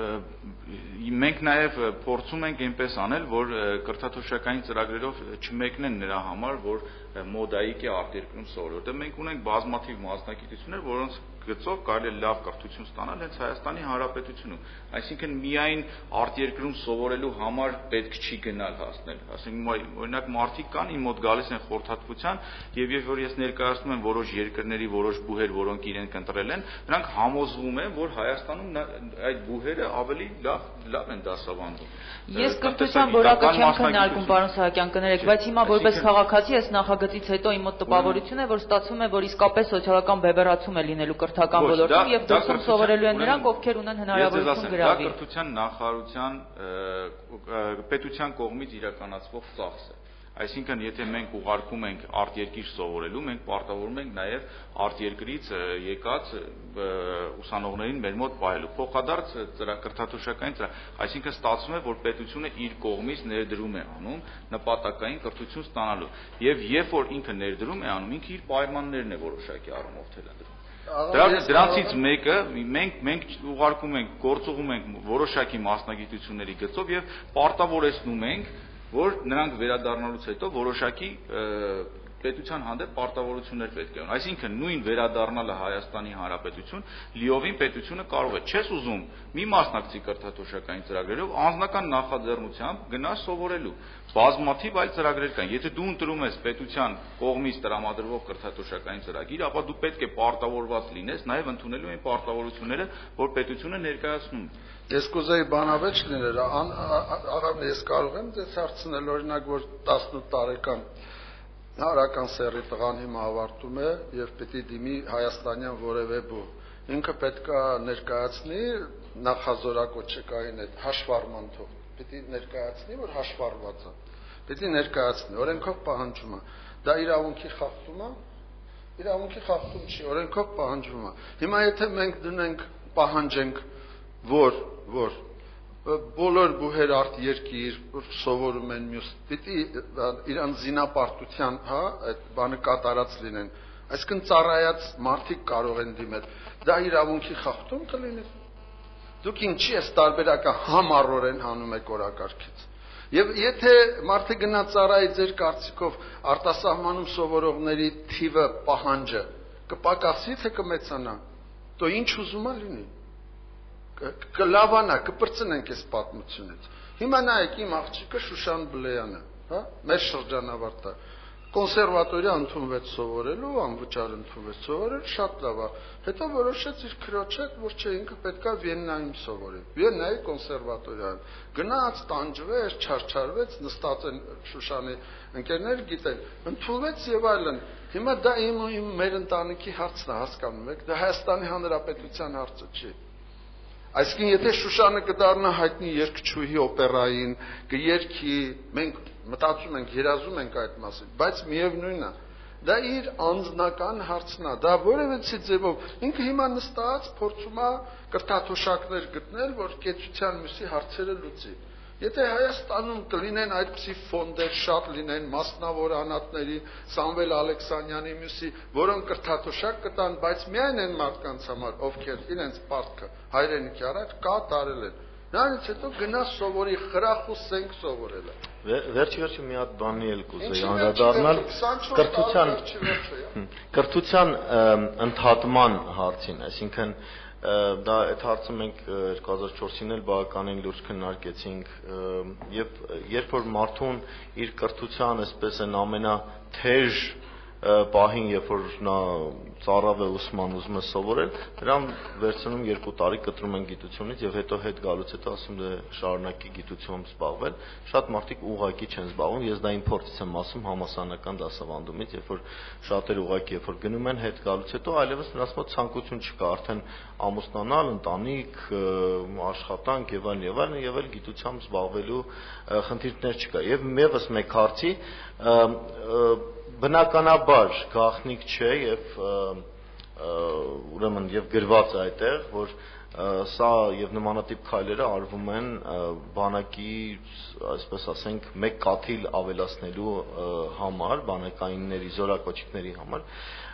Մենք նաև փորձում ենք այնպես անել, որ կրթաթոշակային ծրագրերով չմեկնեն նրա համար, որ մոդայիկ է արտերկրում սովորել, որտեղ մենք ունենք բազմաթիվ մասնագիտություններ, որոնց գծով կարելի է լավ կրթություն ստանալ հենց Հայաստանի Հանրապետությունում։ Այսինքն միայն արտերկրում սովորելու համար պետք չի գնալ հասնել։ Ասենք օրինակ մարդիկ կան իմ մոտ գալիս են խորհրդատվության եւ երբ որ ես ներկայացնում եմ որոշ երկրների որոշ բուհեր, որոնք իրենք ընտրել են, նրանք համոզվում են, որ Հայաստանում այդ բուհերը ավելի լավ են դասավանդում։ Ես կրթության որակը չեմ քննարկում, պարոն Սահակյան, կներեք, բայց հիմա որպես քաղաքացի այս նախագծից հետո իմ մոտ տպավորություն է, որ ստացվում է, որ իսկապես սոցիալական բևեռացում է լինելու կրթական ոլորտում եւ դրսում սովորելու են նրանք, ովքեր ունեն հնարավորություն գրավի։ Դա կրթության նախարարության պետության կողմից իրականացվող ծախս է։ Այսինքն, եթե մենք ուղարկում ենք արտերկիր սովորելու, մենք պարտավորում ենք նաև արտերկրից եկած ուսանողներին մեր մոտ պահելու։ Փոխադարձ կրթաթոշակային այսինքն ստացվում է, որ պետությունը իր կողմից ներդրում է անում նպատակային կրթություն ստանալու։ Եվ երբ որ ինքը ներդրում է անում, ինքը իր պայմաններն է որոշակի առումով թելադրում։ Դրանցից մեկը մենք ուղարկում ենք, գործուղում ենք որոշակի մասնագիտությունների գծով եւ պարտավորեցնում ենք, որ նրանք վերադառնալուց հետո որոշակի պետության հանդեպ պարտավորություններ պետք է ունենան։ Այսինքն նույն վերադառնալը Հայաստանի Հանրապետություն լիովին պետությունը կարող է, չես ուզում մի մասնակցի կրթաթոշակային ծրագրերով անձնական նախաձեռնությամբ գնաս սովորելու։ Բազմաթիվ այլ ծրագրեր կան։ Եթե դու ընտրում ես պետության կողմից տրամադրվող կրթաթոշակային ծրագիր, ապա դու պետք է պարտավորված լինես նաև ընդունելու այն պարտավորությունները, որ պետությունը ներկայացնում է։ Ես կուզեի բանավեճ լինել, աղավն ես կարող եմ ձեզ հարցնել, օրինակ, որ 18 տարեկան Հարական սերի տղան հիմա ավարտում է եւ պետք է դիմի հայաստանյան որևէ բու։ Ինքը պետք է ներկայացնի նախազորակոչեկային այդ հաշվառման թող։ Պետք է ներկայացնի, որ հաշվառված է։ Պետք է ներկայացնի, օրենքով պահանջում է։ Դա իրավունքի խախտում է։ Իրավունքի խախտում չի, օրենքով պահանջում է։ Հիմա եթե մենք դնենք պահանջենք, որ բոլոր բուհեր արտերկիր սովորում են մյուս պիտի իրան զինապարտության, հա, այդ բանը կատարած լինեն, այսինքն ծառայած մարդիկ կարող են դիմել, դա իրավունքի խախտում կլինի։ Դուք ինչի ես տարբերակը համառորեն հանում եք օրակարգից։ Եվ եթե մարդը գնա ծառայի ձեր կարծիքով արտասահմանում սովորողների թիվը պահանջը կպակասի թե կմեծանա, то ինչ ուզում է լինի։ Կլավանա, կպրծնենք այս պատմությունից։ Հիմա նայեք իմ աղջիկը Շուշան Բլեյանը, հա, մեր շրջանավարտը, կոնսերվատորիա ընդունվեց սովորելու, անվճար ընդունվեց սովորել, շատ լավ է։ Հետո որոշեց իր քրոջ հետ, որ չէ, ինքը պետքա Վիեննայում սովորի։ Վիեննայի կոնսերվատորիայում գնաց, տանջվեց, չարչարվեց, նստած են Շուշանի ընկերներ գիտեն, ընդունվեց եւ այլն։ Հիմա դա մեր ընտանիքի հարցն է, հասկանում եք, դա Հայաստանի Հանրապետության հարցը չի։ Այսինքն եթե Շուշանը կդառնա հայտնի երգչուհի օպերային, կերգի, մենք մտածում ենք, երազում ենք այդ մասին, բայց միևնույնն է, դա իր անձնական հարցն է, դա որևէ ձևով ինքը հիմա նստած փորձում է կրթաթոշակներ գտնել, որ կեցության մյուսի հարցերը լուծի։ Եթե Հայաստանում կլինեն այդպիսի ֆոնդեր շատ լինեն մասնավոր անհատների, Սամվել Ալեքսանյանի մյուսի, որոնք կրթաթոշակ կտան, բայց միայն այն մարդկանց համար, ովքեր իրենց պարտքը հայրենիքի առաջ կատարել են։ Նրանից հետո գնա սովորի, խրախուսենք սովորելը։ Վերջի մի հատ բանի էլ կուզեի անդրադառնալ կրթության ընդհատման հարցին, այսինքն դա այդ հարցը մենք 2004-ին էլ բավականին լուրջ քննարկեցինք եւ երբ որ մարդուն իր կրթության այսպես են ամենաթեժ պահին, երբ որ նա ծառավ է ուսման ուզում է սովորել, նրան վերցնում 2 տարի կտրում են գիտությունից եւ հետո հետ գալուց հետո ասում դե շարունակի գիտությունով զբաղվել։ Շատ մարդիկ ուղղակի չեն զբաղվում, ես դա իմ փորձից եմ ասում համասանական դասավանդումից, երբ որ շատերը ուղղակի երբ որ գնում են հետ գալուց հետո այլևս նրանց մոտ ցանկություն չկա արդեն ամուսնանալ, ընտանիք, աշխատանք եւ այլն եւ այլ գիտությամբ զբաղվելու խնդիրներ չկա։ Եվ եւս մեկ հարցի բնականաբար գաղտնիք չէ եւ ուրեմն եւ գրված է այդտեղ, որ սա եւ նմանատիպ քայլերը արվում են բանակի, այսպես ասենք, մեկ կաթիլ ավելացնելու համար, բանակայինների զորակոչիկների համար։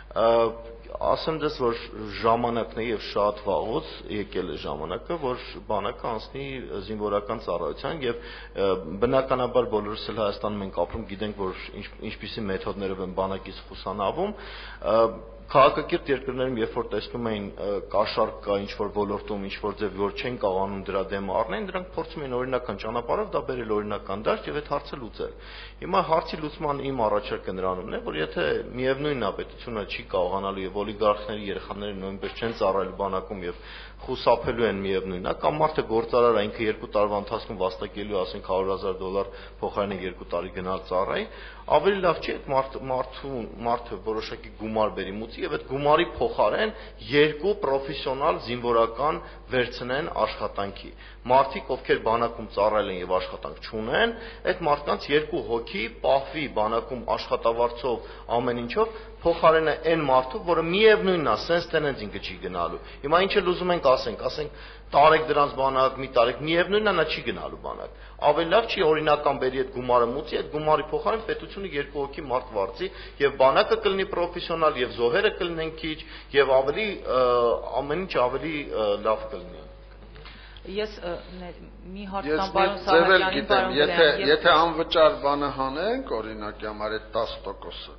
Ասեմ դες, որ ժամանակն է եւ շատ վաղուց եկել է ժամանակը, որ բանակը անցնի զինվորական ծառայության եւ բնականաբար բոլորս էլ Հայաստանում ենք ապրում, գիտենք, որ ինչպիսի մեթոդներով են բանակից խուսանավում, քաղաքակիրթ երկրներում երբ որ տեսնում էին կաշառք կա ինչ-որ ոլորտում, ինչ-որ ձև որ չեն կարողանում դրա դեմ առնեն, դրանք փորձում են օրինական ճանապարհով դա բերել օրինական դաշտ եւ այդ հարցը լուծել։ Հիմա հարցի լուծման իմ առաջարկը նրանումն է, որ եթե միևնույնն է պետությունը չի կարողանալու եւ օլիգարխների երեխաները նույնպես չեն ծառայելու բանակում եւ խուսափելու են միևնույնն է, կամ մարդը գործարար է ինքը 2 տարվա ընթացքում վաստակելու ասենք $100,000 փոխարենը 2 տարի գնալ ծառայի, ավելի լավ չի այդ մարդը որոշակի գումար բերի մուծի եւ այդ գումարի փոխարեն 2 պրոֆեսիոնալ զինվորական վերցնեն աշխատանքի։ Մարդիկ, ովքեր բանակում ծառայել են եւ աշխատանք չունեն, այդ մարդկանց 2 հոգի պահվի բանակում աշխատավարձով ամեն ինչով փոխարենը այն մարդու, որը միևնույնն է, sense tenants ինքը չի գնալու։ Հիմա ինչ էլ ուզում ենք ասենք տարեք դրանց բանակ, մի տարեք, միևնույնն է, նա չի գնալու բանակ։ Ավելի լավ չի օրինական բերի այդ գումարը մուծի, այդ գումարի փոխարեն պետությունը 2 հոգի մարդ վարձի եւ բանակը կլինի պրոֆեսիոնալ եւ զոհերը կլինեն քիչ եւ ավելի ամեն ինչ ավելի լավ կլինի։ Ես մի հարց տամ պարոն Սահակյանին, պարոն Գլեյան, եթե անվճար բանը հանենք, օրինակի համար այդ 10%-ը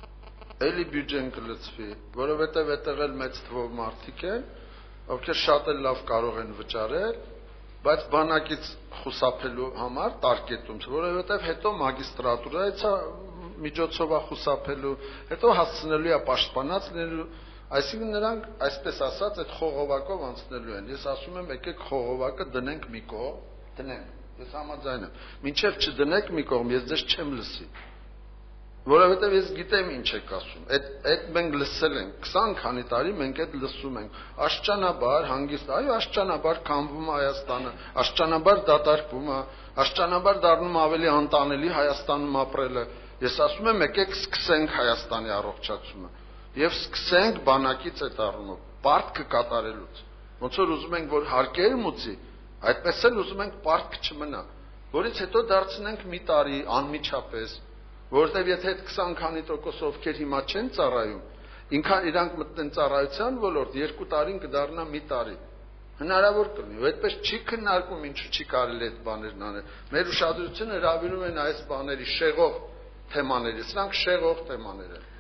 էլի բյուջեն կլծվի, որովհետև այդտեղ էլ մեծ թվով մարդիկ են, ովքեր շատ էլ լավ կարող են վճարել, բայց բանակից խուսափելու համար տարկետում, որովհետև հետո մագիստրատուրայից միջոցով է խուսափելու, հետո հասցնելու է պաշտպանած լինելու, այսինքն նրանք այսպես ասած այդ խողովակով անցնելու են։ Ես ասում եմ, եկեք խողովակը դնենք մի կողմ, դնենք։ Ես համաձայն եմ։ Մինչև չդնեք մի կողմ, ես ձեզ չեմ լսի։ Որովհետև ես գիտեմ ինչ եք ասում, այդ մենք լսել ենք, 20 քանի տարի մենք այդ լսում ենք, աշճանաբար, հանգիստ, այո, աշճանաբար քամվում է Հայաստանը, աշճանաբար դատարկվում է, աշճանաբար դառնում ավելի անտանելի Հայաստանում ապրելը, ես ասում եմ, եկեք սկսենք Հայաստանի առողջացումը, եւ սկսենք բանակից այդ առումով, պարտքը կատարելուց, ոնց որ ուզում ենք, որ հարկեր մուծի, այդպես էլ ուզում ենք պարտք չմնա, որից հետո դարձնենք մի տարի անմիջապես որովհետև եթե այդ 20 քանի տոկոս ովքեր հիմա չեն ծառայում, ինքան իրանք մտնեն ծառայության ոլորտ, 2 տարին կդառնա մի տարի։ Հնարավոր կլինի, ու այդպես չի քննարկում ինչու չի կարելի այդ բաներն անել։ Մեր ուշադրությունը հրավիրում են այս բաների շեղող թեմաների, սրանք շեղող թեմաներ են։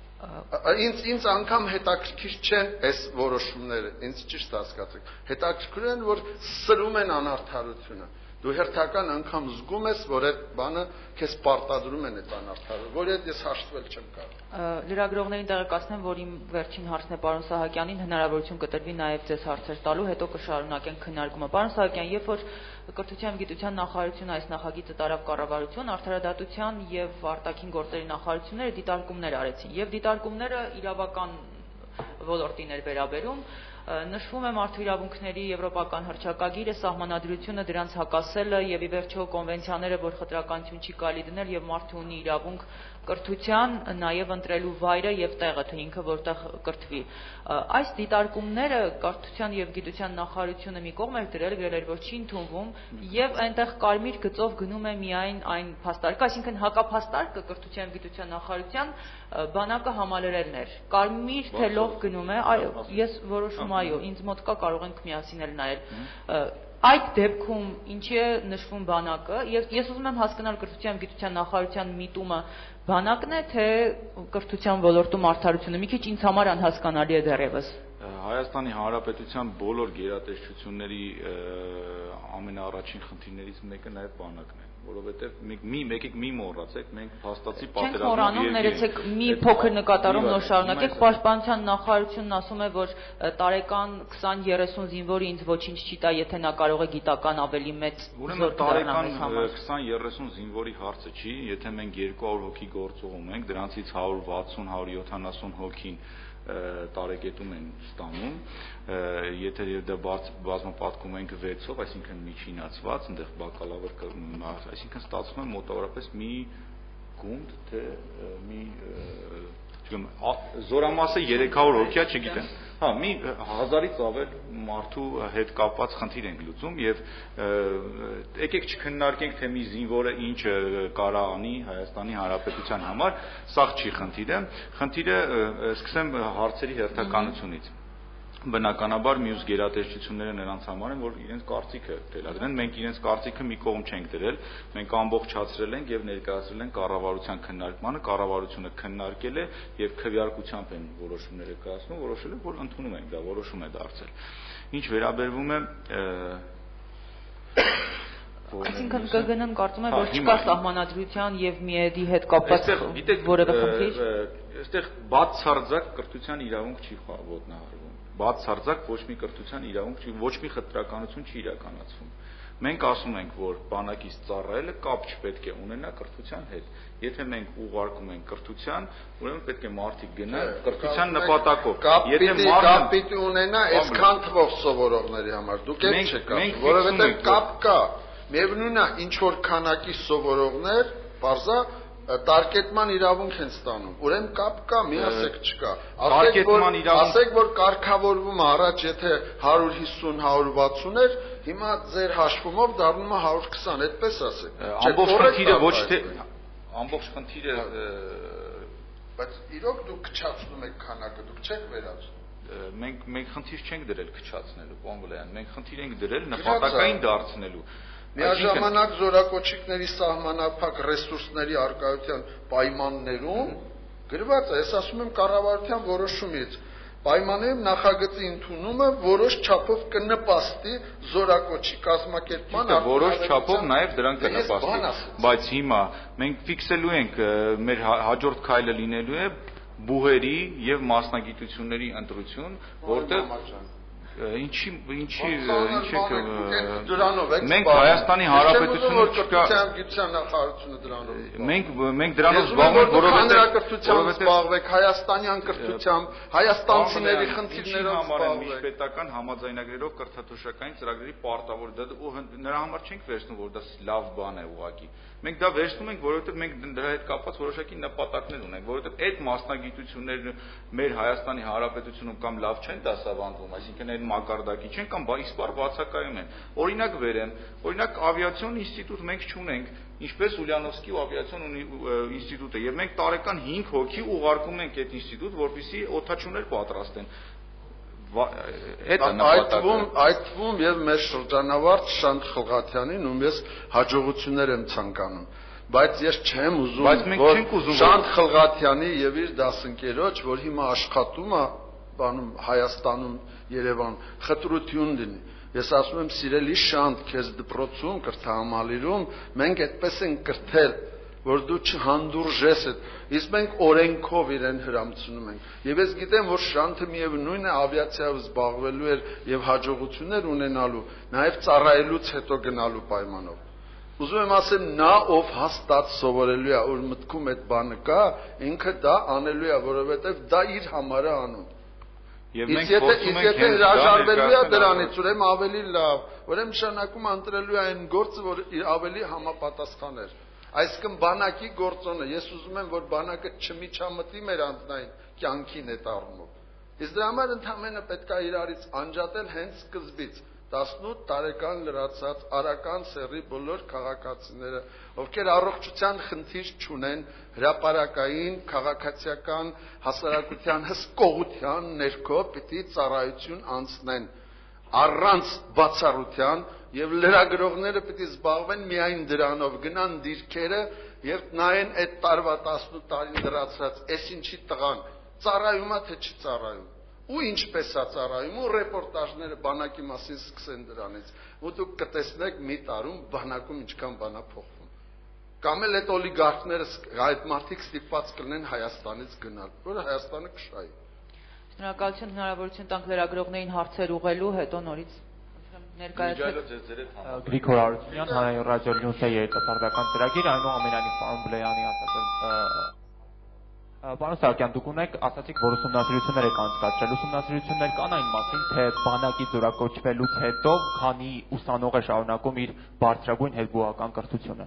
Ինձ անգամ հետաքրքիր չեն այս որոշումները, ինձ ճիշտ հասկացեք։ Հետաքրքիր են, որ սրում են անարդարությունը։ Դու հերթական անգամ զգում ես, որ այդ բանը քեզ պարտադրում են այդ անարդարը, որ այդ ես հաշտվել չեմ կարող։ Լրագրողներին տեղեկացնեմ, որ իմ վերջին հարցն է պարոն Սահակյանին, հնարավորություն կտրվի նաև ձեզ հարցեր տալու, հետո կշարունակենք քննարկումը։ Պարոն Սահակյան, երբ որ Կրթության և գիտության նախարարությունը այս նախագիծը տարավ կառավարություն, Արդարադատության և արտաքին գործերի նախարարությունները դիտարկումներ արեցին, եւ դիտարկումները իրավական ոլորտին էր վերաբերում, նշվում է մարդու իրավունքների եվրոպական հռչակագիրը, սահմանադրությունը, դրանց հակասելը եւ ի վերջո կոնվենցիաները, որ խտրականություն չի կարելի դնել եւ մարդու ունի իրավունք կրթության, նաեւ ընտրելու վայրը եւ տեղը, թե ինքը որտեղ կրթվի։ Այս դիտարկումները Կրթության եւ գիտության նախարարությունը մի կողմ էր դրել, գրել էր, որ չի ընդունվում եւ այնտեղ կարմիր գծով գնում է միայն այն փաստարկը, այսինքն հակափաստարկը Կրթության եւ գիտության նախարարության բանակը համալրելն էր։ Կարմիր թելով գնում է, այո, ես որոշում այո, ինձ մոտ կա, կարող ենք միասին էլ նայել։ Այդ դեպքում ինչի է նշվում բանակը եւ ես ուզում եմ հասկանալ կրթության գիտության նախարարության միտումը բանակն է թե կրթության ոլորտում արդարությունը մի քիչ ինձ համար անհասկանալի է դեռևս Հայաստանի Հանրապետության բոլոր գերատեսչությունների ամենաառաջին խնդիրներից մեկը նաև բանակն է, որովհետև մեկեք մի մոռացեք, մենք փաստացի պատերազմի ներեցեք մի փոքր նկատառում նոր շարունակեք, Պաշտպանության նախարարությունն ասում է, որ տարեկան 20-30 զինվորը ինձ ոչինչ չի տա, եթե նա կարող է գիտական ավելի մեծ Ուրեմն տարեկան 20-30 զինվորի հարցը չի, եթե մենք 200 հոգի գործողում ենք, դրանցից 160-170 հոգին տարեկետում են ստանում, եթե դա բազմապատկում ենք 6-ով, այսինքն միջինացված, այնտեղ բակալավր, այսինքն ստացվում է մոտավորապես մի գունդ, թե մի զորամասը 300 հոգի, չգիտեմ, հա, մի 1000-ից ավել մարդու հետ կապված խնդիր ենք լուծում եւ եկեք չքննարկենք թե մի զինվորը ինչ կարա անի Հայաստանի Հանրապետության համար, սա չի խնդիրը, խնդիրը սկսեմ հարցերի հերթականությունից Բնականաբար մյուս գերատեսչությունները նրանց համար են, որ իրենց կարծիքը թելադրեն, մենք իրենց կարծիքը մի կողմ չենք դրել, մենք ամբողջացրել ենք եւ ներկայացրել ենք կառավարության քննարկմանը, կառավարությունը քննարկել է եւ քվեարկությամբ են որոշումները կայացնում, որոշել է, որ ընդունում ենք դա, որոշում է դարձել։ Ինչ վերաբերվում է Այսինքն կգնան կարծում եմ, որ չկա սահմանադրության եւ միեդի հետ կապված որևէ խնդիր։ Այստեղ բացարձակ կրթության իրավունք չի ոտնահարվում։ Բացարձակ ոչ մի կրթության իրավունք չի, ոչ մի խտրականություն չի իրականացվում։ Մենք ասում ենք, որ բանակից ծառայելը կապ չպետք է ունենա կրթության հետ։ Եթե մենք ուղարկում ենք կրթության, ուրեմն պետք է մարդիկ գնան կրթության նպատակով։ Եթե կապ պիտի ունենա այսքան թվով սովորողների համար, դուք եք չեք ասում, որովհետև կապ կա։ Միևնույնն է, ինչ որ քանակի սովորողներ, բարձա տարկետման իրավունք են ստանում։ Ուրեմն կապ կա, մի ասեք չկա։ Ասեք որ կարգավորվում է առաջ եթե 150-160 էր, հիմա ձեր հաշվումով դառնում է 120, այդպես ասեք։ Ամբողջ խնդիրը ոչ թե ամբողջ խնդիրը բայց իրոք դուք քչացնում եք քանակը, դուք չեք վերացնում։ Մենք խնդիր չենք դրել քչացնելու, Պոնգլեյան, մենք խնդիր ենք դրել նպատակային դարձնելու։ Միաժամանակ զորակոչիկների սահմանափակ ռեսուրսների արկայության պայմաններում գրված է, ես ասում եմ կառավարության որոշումից, պայմաններում նախագծի ընդունումը որոշ չափով կնպաստի զորակոչի կազմակերպման որոշ չափով նաև դրան կնպաստի, բայց հիմա մենք ֆիքսելու ենք մեր հաջորդ քայլը լինելու է բուհերի եւ մասնագիտությունների ընտրություն, որտեղ Ինչի մենք Հայաստանի Հանրապետությունը գիտության նախարարությունը դրանով մենք դրանով զբաղվում որովհետև զբաղվեք հայաստանյան կրթությամբ հայաստանցիների խնդիրներով զբաղվեք միջպետական համաձայնագրերով կրթաթոշակային ծրագրերի պարտավոր նրա համար չենք վերցնում որ դա լավ բան է ուղղակի մենք դա վերցնում ենք որովհետև մենք դրա հետ կապված որոշակի նպատակներ ունենք որովհետև այդ մասնագիտությունները մեր Հայաստանի Հանրապետությունում կամ լավ չեն դասավանդվում այսինքն մակարդակի չեն կամ իսպար բացակայում են։ Օրինակ վերեմ, օրինակ ավիացիոն ինստիտուտ մենք չունենք, ինչպես Ուլյանովսկի ավիացիոն ինստիտուտը, եւ մենք տարեկան 5 հոգի ուղարկում ենք այդ ինստիտուտ, որպեսզի օդաչուներ պատրաստեն։ Այդվում եւ մեր շրջանավարտ Շանթ Խլղաթյանին ում ես հաջողություններ եմ ցանկանում, բայց ես չեմ ուզում որ Շանթ Խլղաթյանի եւ իր դասընկերոջ, որ հիմա աշխատում է բանում Հայաստանում Երևան խտրություն լինի ես ասում եմ սիրելի Շանթ քեզ դպրոցում կրթահամալիրում մենք այդպես ենք կրթել որ դու չհանդուրժես իսկ մենք օրենքով իրեն հրամցնում ենք եւ ես գիտեմ որ Շանթը միևնույն է ավիացիայով զբաղվելու էր եւ հաջողություններ ունենալու նաեւ ծառայելուց հետո գնալու պայմանով ուզում եմ ասեմ նա ով հաստատ սովորելու է որ մտքում այդ բանը կա ինքը դա անելու է որովհետեւ դա իր համար է անում Եվ մենք փորձում ենք հրաժարվելու է դրանից, ուրեմն ավելի լավ, ուրեմն նշանակում ընտրելու է այն գործը, որ ավելի համապատասխան էր։ Այսինքն բանակի գործոնը, ես ուզում եմ, որ բանակը չմիջամտի մեր անձնային կյանքին այդ առումով։ Իսկ դրա համար ընդհանրապես պետք է իրարից անջատել հենց սկզբից 18 տարեկան լրացած արական սեռի բոլոր քաղաքացիները, ովքեր առողջության խնդիր չունեն, հրապարակային, քաղաքացիական հասարակության հսկողության ներքո պիտի ծառայություն անցնեն, առանց բացառության եւ լրագրողները պիտի զբաղվեն միայն դրանով, գնան դիրքերը եւ նայեն այդ տարվա 18 տարին դրացած, էս ինչի տղան ծառայում է թե չի ծառայում։ Ու ինչպես է ծառայում, ու ռեպորտաժները բանակի մասին սկսեն դրանից, ու դուք կտեսնեք մի տարում բանակում ինչքան բան է փոխվում։ Կամ էլ այդ օլիգարխները այդ մարդիկ ստիպված կլինեն Հայաստանից գնալ, որը Հայաստանը կշահի։ Շնորհակալություն, հնարավորություն տանք լրագրողներին հարցեր ուղղելու, հետո նորից ներկայացնենք Գրիգոր Արությունյան, Հանրային ռադիո Նյուսը երիտասարդական ծրագիր, այնուամենայնիվ պարոն Բլեյանի ասած Պարոն Սահակյան, դուք ունեք ասացիք, որ ուսումնասիրություններ եք անցկացրել, ուսումնասիրություններ կան այն մասին, թե բանակի զորակոչվելուց հետո քանի ուսանող է շարունակում իր բարձրագույն հետբուհական կրթությունը։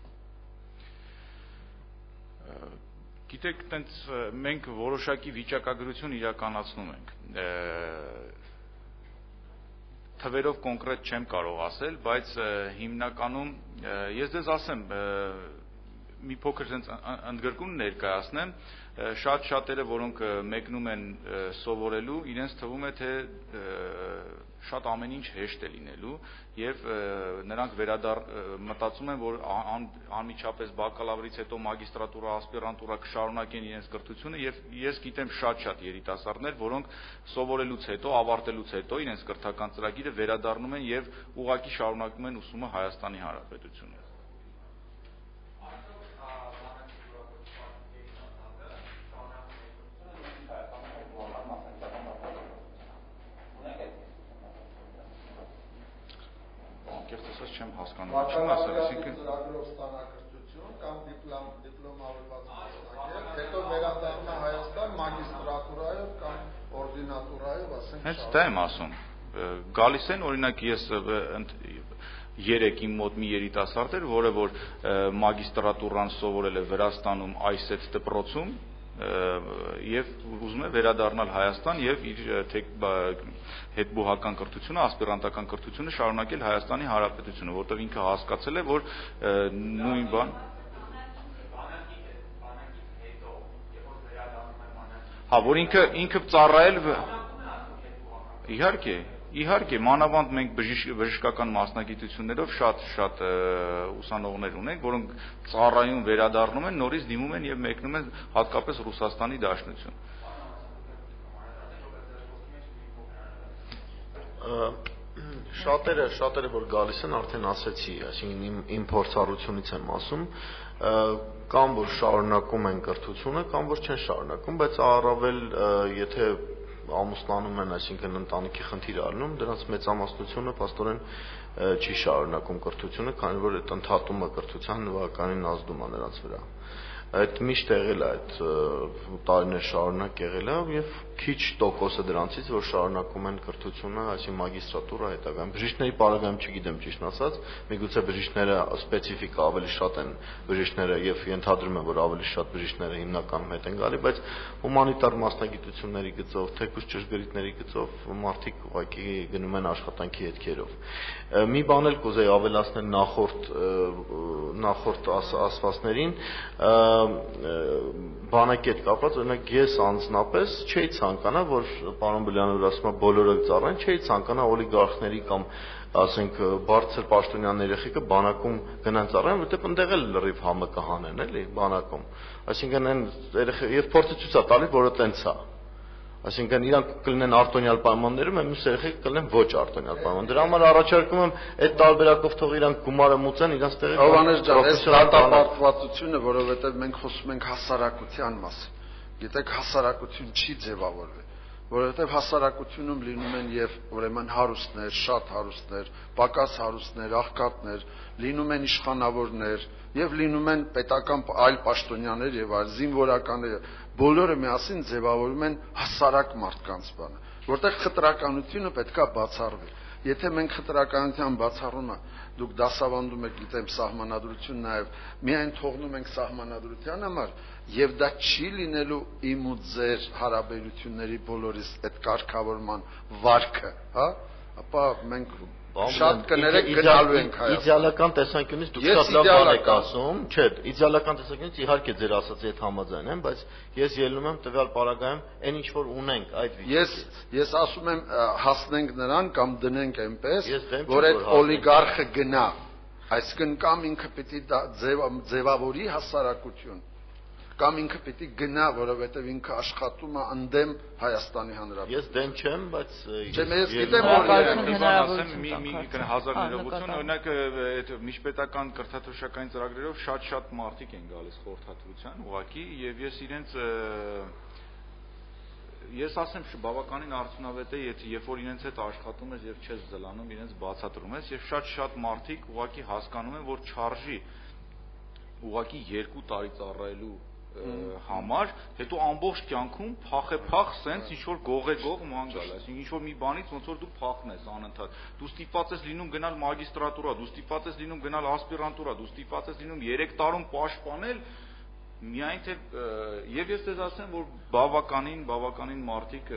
Գիտեք, տենց մենք որոշակի վիճակագրություն իրականացնում ենք։ Թվերով կոնկրետ չեմ կարող ասել, բայց հիմնականում ես դες ասեմ մի փոքր sense ընդգրկում ներկայացնեմ, շատ-շատերը, որոնք մեկնում են սովորելու, իրենց թվում է, թե շատ ամեն ինչ հեշտ է լինելու եւ նրանք մտածում են, որ անմիջապես բակալավրից հետո մագիստրատուրա, ասպիրանտուրա կշարունակեն իրենց կրթությունը եւ ես գիտեմ շատ երիտասարդներ, որոնք սովորելուց հետո, ավարտելուց հետո իրենց կրթական ծրագիրը վերադառնում են եւ ուղղակի շարունակում են ուսումը Հայաստանի Հանրապետությունում։ Չեմ հասկանում, ինչու՞ ասել, այսինքն ծրագրով ստանակրթություն կամ դիպլոմավորված մասնակից, հետո վերադառնա Հայաստան մագիստրատուրայով կամ օրդինատուրայով, ասենք։ Հենց դա եմ ասում։ Գալիս են, օրինակ ես երեք իմ մոտ մի երիտասարդ էր, որը որ մագիստրատուրան սովորել է Վրաստանում ISET դպրոցում եւ ուզում է վերադառնալ Հայաստան եւ իր հետբուհական կրթությունը, ասպիրանտական կրթությունը շարունակել Հայաստանի Հանրապետությունը, որտեղ ինքը հասկացել է, որ նույն բան հա, որ ինքը ծառայել Իհարկե, մանավանդ մենք բժշկական մասնագիտություններով շատ ուսանողներ ունենք, որոնք ծառայում վերադառնում են, նորից դիմում են եւ մեկնում են հատկապես Ռուսաստանի Դաշնություն։ Շատերը որ գալիս են, արդեն ասեցի, այսինքն իմ փորձառությունից եմ ասում, կամ որ շարունակում են կրթությունը, կամ որ չեն շարունակում, բայց առավել եթե ամուսնանում են, այսինքն ընտանիքի խնդիր առնում, դրանց մեծամասնությունը փաստորեն չի շարունակում կրթությունը, քանի որ այդ ընդհատումը կրթության նվականին ազդում է նրանց վրա։ Այդ միշտ եղել է, այդ տարիներ շարունակ եղել է եւ քիչ տոկոսը դրանցից, որ շարունակում են կրթությունը, այսինքն մագիստրատուրա հետագայում։ Բժիշկների պարագայում չգիտեմ ճիշտն ասած, միգուցե բժիշկները սպეციფიկ ավելի շատ են բժիշկները եւ ենթադրում եմ, որ ավելի շատ բժիշկները հիմնականում հետ են գալի, բայց հումանիտար մասնագիտությունների գծով, թեկուզ ճշգրիտների գծով մարդիկ ուղղակի գնում են աշխատանքի հետքերով։ Մի բան էլ կուզեի ավելացնել նախորդ ասվածներին, բանակի հետ կապված, օրինակ ես անձնապես չէի ցանկանա, որ պարոն Բլեյանն ասում է բոլորը ծառայեն, չէի ցանկանա օլիգարխների կամ ասենք բարձր պաշտոնյան երեխեքը բանակում գնան ծառայեն, որտեղ ընդեղ էլ լրիվ համը կհանեն, էլի, բանակում։ Այսինքն այն երեխա եւ փորձը ցույց է տալիս, որը տենց է։ Այսինքն իրանք կլինեն արտոնյալ պայմաններում, մյուս երեխեքը կլինեն ոչ արտոնյալ պայման։ Դրա համար առաջարկում եմ այդ տարբերակով թող իրանք գումարը մուծեն, իրանք տեղի Հովհաննես ջան, այս դատապարտվածությունը, որովհետև մենք խոսում ենք հասարակության մասին։ Գիտեք, հասարակություն չի ձևավորվել, որովհետև հասարակությունում լինում են եւ ուրեմն հարուստներ, շատ հարուստներ, պակաս հարուստներ, աղքատներ, լինում են իշխանավորներ եւ լինում են պետական այլ պաշտոնյաներ եւ այլ զինվորականներ, բոլորը միասին ձևավորում են հասարակ մարդկանց բանը, որտեղ խտրականությունը պետքա բացառվի։ Եթե մենք խտրականության բացառումը դուք դասավանդում եք, գիտեմ, սահմանադրություն նաև միայն թողնում ենք սահմանադրության համար եւ դա չի լինելու իմ ու ձեր հարաբերությունների բոլորիս այդ կարգավորման վարքը, հա, ապա մենք Շատ կներեք գնալու ենք Հայաստան։ Իդեալական տեսանկյունից դուք շատ լավ բան եք ասում, չէ, իդեալական տեսանկյունից իհարկե ձեր ասածի հետ համաձայն եմ, բայց ես ելնում եմ տվյալ պարագայում այն ինչ որ ունենք այդ վիճակից։ Ես ասում եմ հասնենք նրան կամ դնենք այնպես, որ այդ օլիգարխը գնա, այսինքն կամ ինքը պիտի ձևավորի հասարակություն, կամ ինքը պիտի գնա, որովհետև ինքը աշխատում է ընդդեմ Հայաստանի Հանրապետության։ Ես դեմ չեմ, բայց ես գիտեմ, որ ասեմ մի հազար ներողություն, օրինակ այդ միջպետական կրթաթոշակային ծրագրերով շատ մարդիկ են գալիս խորհրդատվության, ուղղակի, եւ ես ասեմ բավականին արդյունավետ է, երբ որ իրենց հետ աշխատում ես եւ չես զլանում, իրենց բացատրում ես, եւ շատ մարդիկ ուղղակի հասկանում են, որ չարժի ուղղակի 2 տարի ծառայելու համար, հետո ամբողջ կյանքում փախ սենց ինչ որ գող ման գալ, այսինքն ինչ որ մի բանից ոնց որ դու փախն ես անընդհատ։ Դու ստիպված ես լինում գնալ մագիստրատուրա, դու ստիպված ես լինում գնալ ասպիրանտուրա, դու ստիպված ես լինում 3 տարում պաշտպանել միայն թե եւ ես դες ասեմ, որ բավականին մարդիկ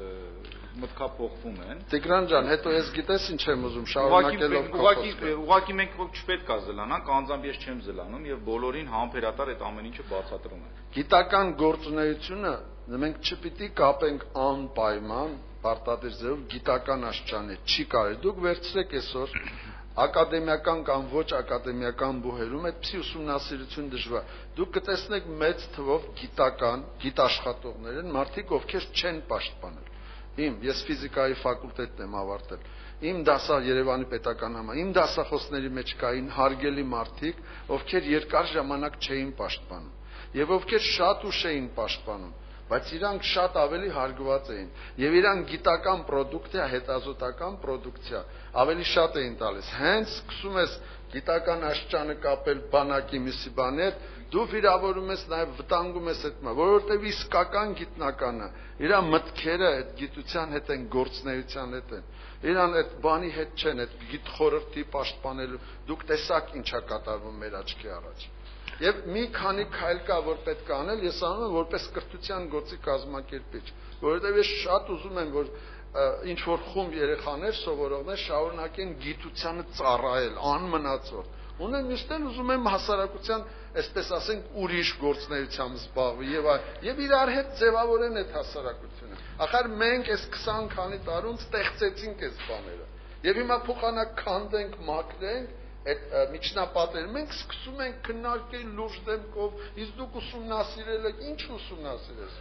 մտքափոխվում են։ Տիգրան ջան, հետո ես գիտես ինչ եմ ուզում շարունակելով ուղղակի մենք չպետք է զլանանք, անձամբ ես չեմ զլանում եւ բոլորին համբերատար այդ ամեն ինչը բացատրում եմ։ Գիտական գործունեությունը մենք չպիտի կապենք անպայման պարտադիր ձևով գիտական աշճանի, չի կարելի։ Դուք վերցրեք այսօր ակադեմիական կամ ոչ ակադեմիական բուհերում այդպիսի ուսումնասիրություն դժվար։ Դուք կտեսնեք մեծ թվով գիտաշխատողներ են, մարդիկ ովքեր չեն պաշտպանել։ Ես ֆիզիկայի ֆակուլտետն եմ ավարտել։ Երևանի պետական համալսարանի իմ դասախոսների մեջ կային հարգելի մարդիկ, ովքեր երկար ժամանակ չէին պաշտպանում եւ ովքեր շատ ուշ էին պաշտպանում, բայց իրանք շատ ավելի հարգված էին եւ իրանք գիտական պրոդուկտիա, հետազոտական պրոդուկցիա ավելի շատ էին տալիս։ Հենց սկսում ես գիտական աշճանը կապել բանակի միսի բաներ, դու վիրավորում ես նաեւ վտանգում ես այդ, որովհետեւ իսկական գիտնականը իր մտքերը այդ գիտության հետ են, գործնեության հետ են, իրան այդ բանի հետ չեն, այդ գիտխորհրդի պաշտպանելու։ Դուք տեսաք ինչա կատարվում մեր աչքի առաջ։ Եվ մի քանի քայլ կա, որ պետք է անել, ես անում եմ որպես կրթության գործի կազմակերպիչ, որովհետև ես շատ ուզում եմ, որ ինչ որ խումբ երեխաներ, սովորողներ շարունակեն գիտությանը ծառայել, անմնացորդ։ Ունեն միշտ ուզում եմ հասարակության, այսպես ասենք, ուրիշ գործունեությամբ զբաղվի եւ իրար հետ ձևավորեն այդ հասարակությունը։ Ախր մենք այս 20 քանի տարում ստեղծեցինք այս բաները։ Եվ հիմա փոխանակ քանդենք, մաքրենք այդ միջնապատերը, մենք սկսում ենք քննարկել լուրջ դեմքով, իսկ դուք ուսումնասիրել եք, ինչ ուսումնասիրես։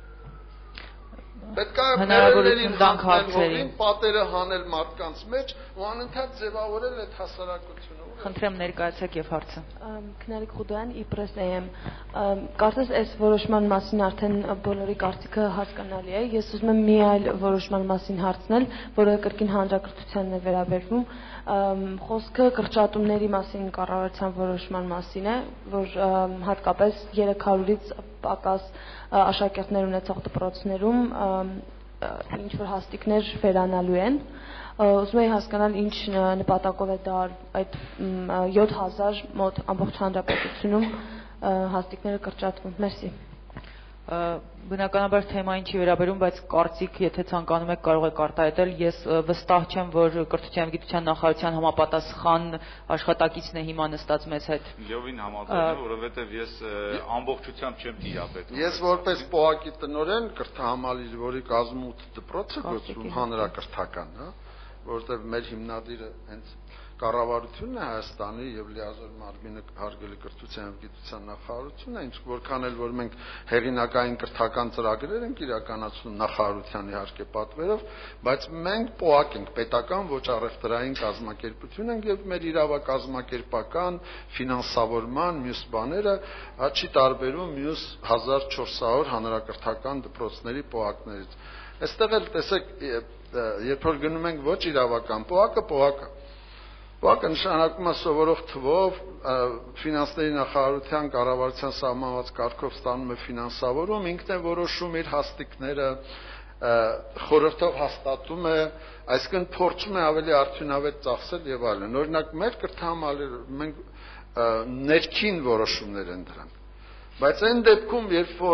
Պետք է հնարավորություն տանք հարցերին, պատերը հանել մարդկանց մեջ ու անընդհատ ձևավորել այդ հասարակությունը։ Խնդրեմ ներկայացեք եւ հարցը։ Քնարիկ Խուդոյան, Իպրես AM։ Կարծես այս որոշման մասին արդեն բոլորի կարծիքը հասկանալի է։ Ես ուզում եմ մի այլ որոշման մասին հարցնել, որը կրկին հանրակրթությանն է վերաբերվում։ Խոսքը կրճատումների մասին կառավարության որոշման մասին է, որ հատկապես 300-ից պակաս աշակերտներ ունեցող դպրոցներում ինչ որ հաստիկներ վերանալու են։ Ուզում եի հասկանալ ինչ նպատակով է դա այդ 7000 մոտ ամբողջ հանրապետությունում հաստիկները կրճատվում։ Մերսի։ Բնականաբար թեմային չի վերաբերում, բայց կարծիք, եթե ցանկանում եք, կարող եք արտահայտել։ Ես վստահ չեմ, որ կրթության և գիտության նախարարության համապատասխան աշխատակիցն է հիմա նստած մեզ հետ։ Լիովին համաձայն, որովհետև ես ամբողջությամբ չեմ տիրապետում։ Ես որպես ՊՕԱԿ-ի տնօրեն կրթահամալիր, որի կազմում 8 դպրոց է գործում հանրակրթական, որովհետև մեր հիմնադիրը հենց կառավարությունն է Հայաստանի եւ լիազոր մարմինը հարգելի կրթության եւ գիտության նախարարությունն է, ինչ որքան էլ որ մենք հեղինակային կրթական ծրագրեր ենք իրականացնում նախարարության իհարկե պատվերով, բայց մենք ՊՕԱԿ ենք, պետական ոչ առևտրային կազմակերպություն ենք եւ մեր իրավակազմակերպական ֆինանսավորման մյուս բաները չի տարբերում մյուս 1400 հանրակրթական դպրոցների ՊՕԱԿներից։ Այստեղ էլ տեսեք, երբ որ գնում ենք ոչ իրավական ՊՕԱԿ-ը ՊՕԱԿ-ը նշանակում է սովորող թվով, ֆինանսների նախարարության կառավարության սահմանված կարգով ստանում է ֆինանսավորում, ինքն է որոշում իր հաստիկները, խորհրդով հաստատում է, այսինքն փորձում է ավելի արդյունավետ ծախսել եւ այլն։ Օրինակ մեր կրթահամալիրը մենք ներքին որոշումներ են դրանք։ Բայց այն դեպքում, երբ որ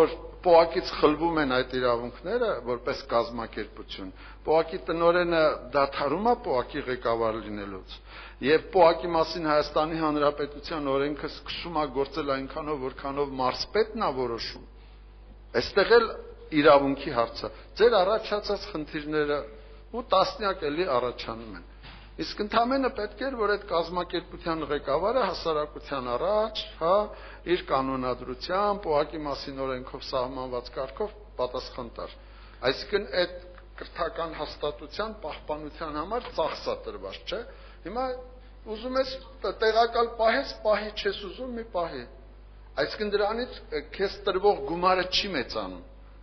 փողակից խլվում են այդ իրավունքները որպես կազմակերպություն, փողակի տնօրենը դադարում է փողակի ղեկավար լինելուց, եւ փողակի մասին Հայաստանի Հանրապետության օրենքը սկսում է գործել այնքանով, որքանով մարզպետն է որոշում։ Այստեղ էլ իրավունքի հարցը, ձեր առաջացած խնդիրները ու տասնյակ էլի առաջանում են։ Իսկ ընդամենը պետք էր, որ այդ կազմակերպության ղեկավարը հասարակության առաջ, իր կանոնադրությամբ, փողակի մասին օրենքով սահմանված կարգով պատասխան տար։ Այսինքն այդ կրթական հաստատության պահպանության համար ծախսա տրված, չէ՞։ Հիմա ուզում ես տեղակալ պահես, պահի չես ուզում, մի պահի։ Այսինքն դրանից քեզ տրվող գումարը չի մեծանում։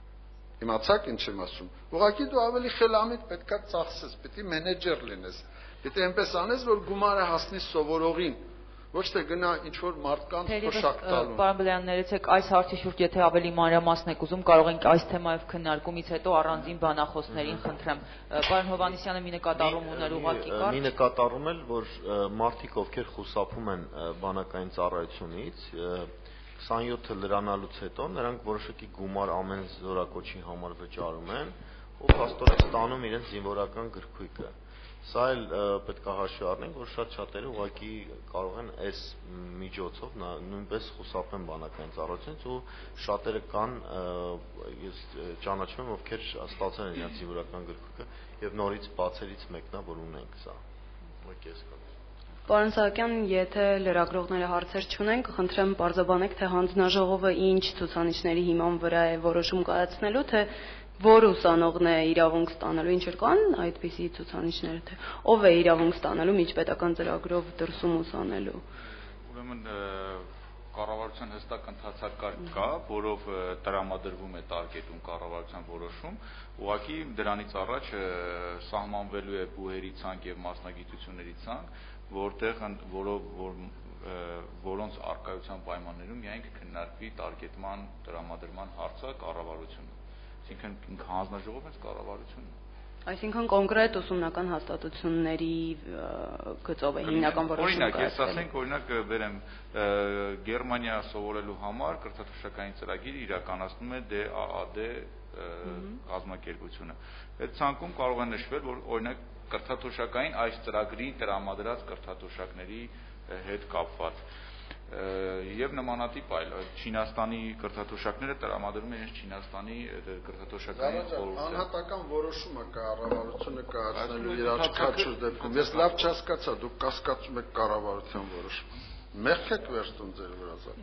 Իմացաք ինչ եմ ասում։ Ուղղակի դու ավելի խելամիտ պետքա ծախսես, պիտի մենեջեր լինես։ Պիտի այնպես անես, որ գումարը հասնի սովորողին, ոչ թե գնա ինչ-որ մարդկանց փոշակ տալու։ Պարոն Բլեյան, ներեցեք, այս հարցի շուրջ եթե ավելի մանրամասն եք ուզում, կարող ենք այս թեմայով քննարկումից հետո առանձին բանախոսներին խնդրեմ։ Պարոն Հովհաննիսյանը մի նկատառում ուներ ուղղակի կարճ։ Մի նկատառում էլ, որ մարդիկ, ովքեր խուսափում են բանակային ծառայությունից, 27-ը լրանալուց հետո նրանք որոշակի գումար ամեն զորակոչի համար վճարում են ու փաստորեն ստանում իրենց զինվորական գրքույկը։ Սա էլ պետք է հաշվի առնենք, որ շատ-շատերը ուղղակի կարող են այս միջոցով նույնպես խուսափեն բանակային ծառայությունից ու շատերը կան, ես ճանաչում եմ, ովքեր ստացել են իրենց զինվորական գրքույկը եւ նորից բացերից մեկն է, որ ունենք սա։ Ուղղակի էս կա։ Պարոն Սահակյան, եթե լրագրողները հարցեր չունեն, կխնդրեմ պարզաբանեք, թե հանձնաժողովը ինչ ցուցանիշների հիման վրա է որոշում կայացնելու, թե որ ուսանողն է իրավունք ստանալու, ինչ կան այդպիսի ցուցանիշներ, թե ով է իրավունք ստանալու միջպետական ծրագրով դրսում ուսանելու։ Ուրեմն կառավարության հստակ ընթացակարգ կա, որով տրամադրվում է տարկետում կառավարության որոշում, ուղղակի դրանից առաջ սահմանվելու է բուհերի ցանկ եւ մասնագիտությունների ցանկ, որոնց արկայության պայմաններում միայն կքննարկվի տարկետման տրամադրման հարցը կառավարությունը։ Այսինքն ինքը հանձնաժողովն է կառավարությունը։ Այսինքն կոնկրետ ուսումնական հաստատությունների գծով է հիմնական որոշումը կայացել։ Օրինակ, ես ասենք, օրինակ բերեմ Գերմանիա սովորելու համար կրթաթոշակային ծրագիր իրականացնում է DAAD կազմակերպությունը։ Այդ ցանկում կարող է նշվել, որ օրինակ կրթաթոշակային այս ծրագրի տրամադրած կրթաթոշակների հետ կապված եւ նմանատիպ այլ Չինաստանի կրթաթոշակները տրամադրում են Չինաստանի կրթաթոշակային խորհուրդը։ Անհատական որոշումը կառավարությունը կայացնելու իր աչքաչուր դեպքում։ Ես լավ չհասկացա, դուք կասկածում եք կառավարության որոշումը։ Մեղք եք վերցնում ձեր վրա։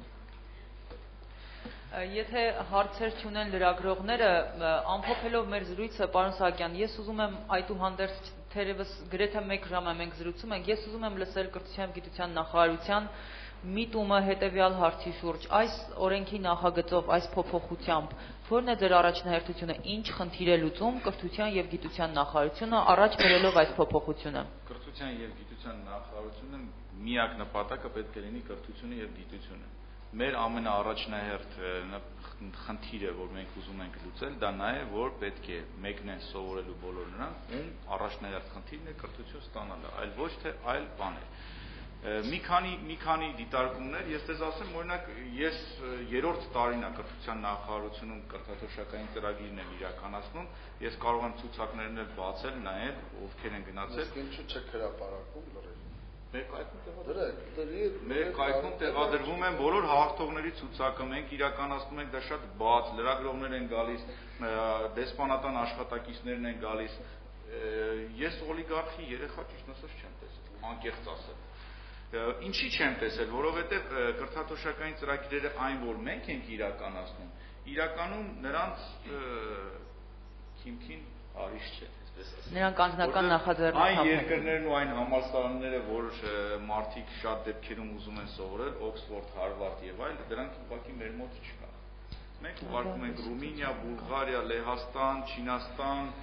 Եթե հարցեր չունեն լրագրողները, ամփոփելով մեր զրույցը, պարոն Սահակյան, ես ուզում եմ այդուհանդերձ թերևս գրեթե 1 ժամ է մենք զրուցում ենք, ես ուզում եմ լսել կրթության և գիտության նախարարության միտումը հետևյալ հարցի շուրջ, այս օրենքի նախագծով, այս փոփոխությամբ, որն է ձեր առաջնահերթությունը, ինչ խնդիր է լուծում կրթության և գիտության նախարարությունը առաջ բերելով այս փոփոխությունը։ Կրթության և գիտության նախարարությունը միակ նպատակը պետք է լինի կրթությունը և գիտությունը։ Մեր ամենաառաջնահերթ խնդիրը, որ մենք ուզում ենք լուծել, դա նա է, որ պետք է մեկնեն սովորելու բոլոր նրանք, ում առաջնահերթ խնդիրն է կրթություն ստանալը, այլ ոչ թե այլ բան է։ Մի քանի դիտարկումներ, ես ձեզ ասեմ, օրինակ, ես 3-րդ տարին կրթության նախարարությունում կրթաթոշակային ծրագիրն եմ իրականացնում, ես կարող եմ ցուցակներն էլ բացել, նայել, ովքեր են գնացել։ Իսկ ինչու՞ չեք հրապարակում լրիվ։ Մեր կայքում տեղադրվում են բոլոր հաղթողների ցուցակը, մենք իրականացնում ենք դա շատ բաց, լրագրողներ են գալիս, դեսպանատան աշխատակիցներն են գալիս։ Ես օլիգարխի երեխա ճիշտ ասած չեմ տեսել, անկեղծ ասել։ Ինչի չեմ տեսել, որովհետև կրթաթոշակային ծրագրերը այն, որ մենք ենք իրականացնում, իրականում նրանց քիմքին արիշ չէ։ Նրանք անձնական նախաձեռնություն այն երկրներն ու այն համալսարանները, որ մարդիկ շատ դեպքերում ուզում են սովորել, Օքսֆորդ, Հարվարդ եւ այլ, դրանք ուղղակի մեր մոտ չկան։ Մենք ուղարկում ենք Ռումինիա, Բուլղարիա, Լեհաստան, Չինաստան,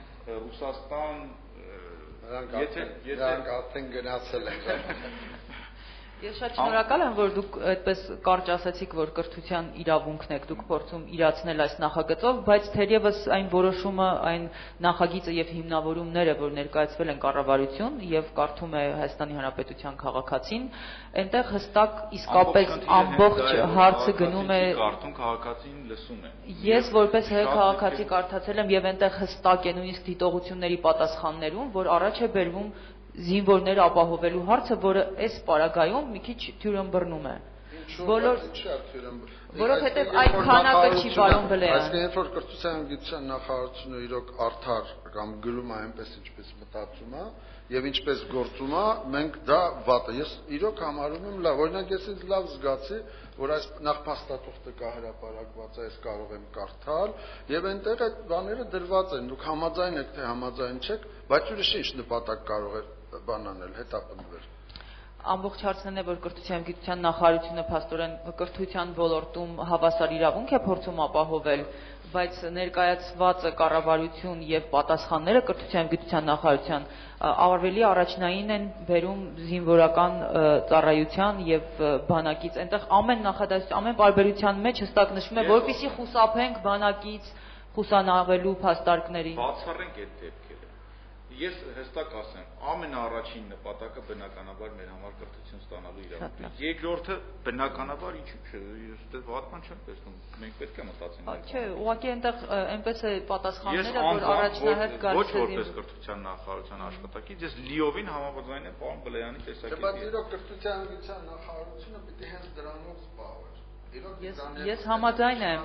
Ռուսաստան, նրանք արդեն գնացել են։ Ես շատ շնորհակալ եմ, որ դուք այդպես կարճ ասացիք, որ կրթության իրավունքն եք դուք փորձում իրացնել այս նախագծով, բայց թերևս այն որոշումը, այն նախագիծը եւ հիմնավորումները, որ ներկայացվել են կառավարություն եւ կարդում է Հայաստանի Հանրապետության քաղաքացին, այնտեղ հստակ իսկապես ամբողջ հարցը գնում է կարդում քաղաքացին լսում է։ Ես որպես հայ քաղաքացի կարդացել եմ եւ այնտեղ հստակ է նույնիսկ դիտողությունների պատասխաններում, որ առաջ է բերվում զինվորները ապահովելու հարցը, որը այս պարագայում մի քիչ թյուրըմբռնում է։ Որովհետև այդ քանակը չի պարոն Բլեյան։ Այսինքն երբ որ կրթության գիտության նախարարությունը իրոք արդար կամ գրում է այնպես ինչպես մտածում է եւ ինչպես գործում է, մենք դա վատ է։ Ես իրոք համարում եմ լավ, օրինակ ես ինձ լավ զգացի, որ այս նախ փաստաթուղթը կա հրապարակված է, ես կարող եմ կարդալ եւ այնտեղ այդ բաները դրված են։ Դուք համաձայն եք թե համաձայն չեք, բայց ուրիշ ինչ նպատակ կարող է բանանել, հետապնդվել։ Ամբողջ հարցն է, որ կրթության գիտության նախարարությունը փաստորեն կրթության ոլորտում հավասար իրավունք է փորձում ապահովել, բայց ներկայացվածը կառավարություն եւ պատասխանները կրթության գիտության նախարարության ավելի առաջնային են բերում զինվորական ծառայության եւ բանակից։ Այնտեղ ամեն նախադասություն, ամեն պարբերության մեջ հստակ նշվում է, որպեսզի խուսափենք բանակից խուսանավելու փաստարկներին։ Բացառենք այդ դեպքերը։ Ես հստակ ասեմ, ամենաառաջին նպատակը բնականաբար մեր համար կրթություն ստանալու իրավունքն է։ Երկրորդը բնականաբար ինչու՞ չէ, ես դե վատման չեմ տեսնում, մենք պետք է մտածենք այդ։ Չէ, ուղղակի այնտեղ այնպես է պատասխանները, որ առաջնահերթ գալիս է։ Ոչ որպես կրթության նախարարության աշխատակից, ես լիովին համաձայն եմ պարոն Բլեյանի տեսակետին։ Բայց իրոք կրթության գիտության նախարարությունը պիտի հենց դրանով զբաղվեր։ Ես համաձայն եմ։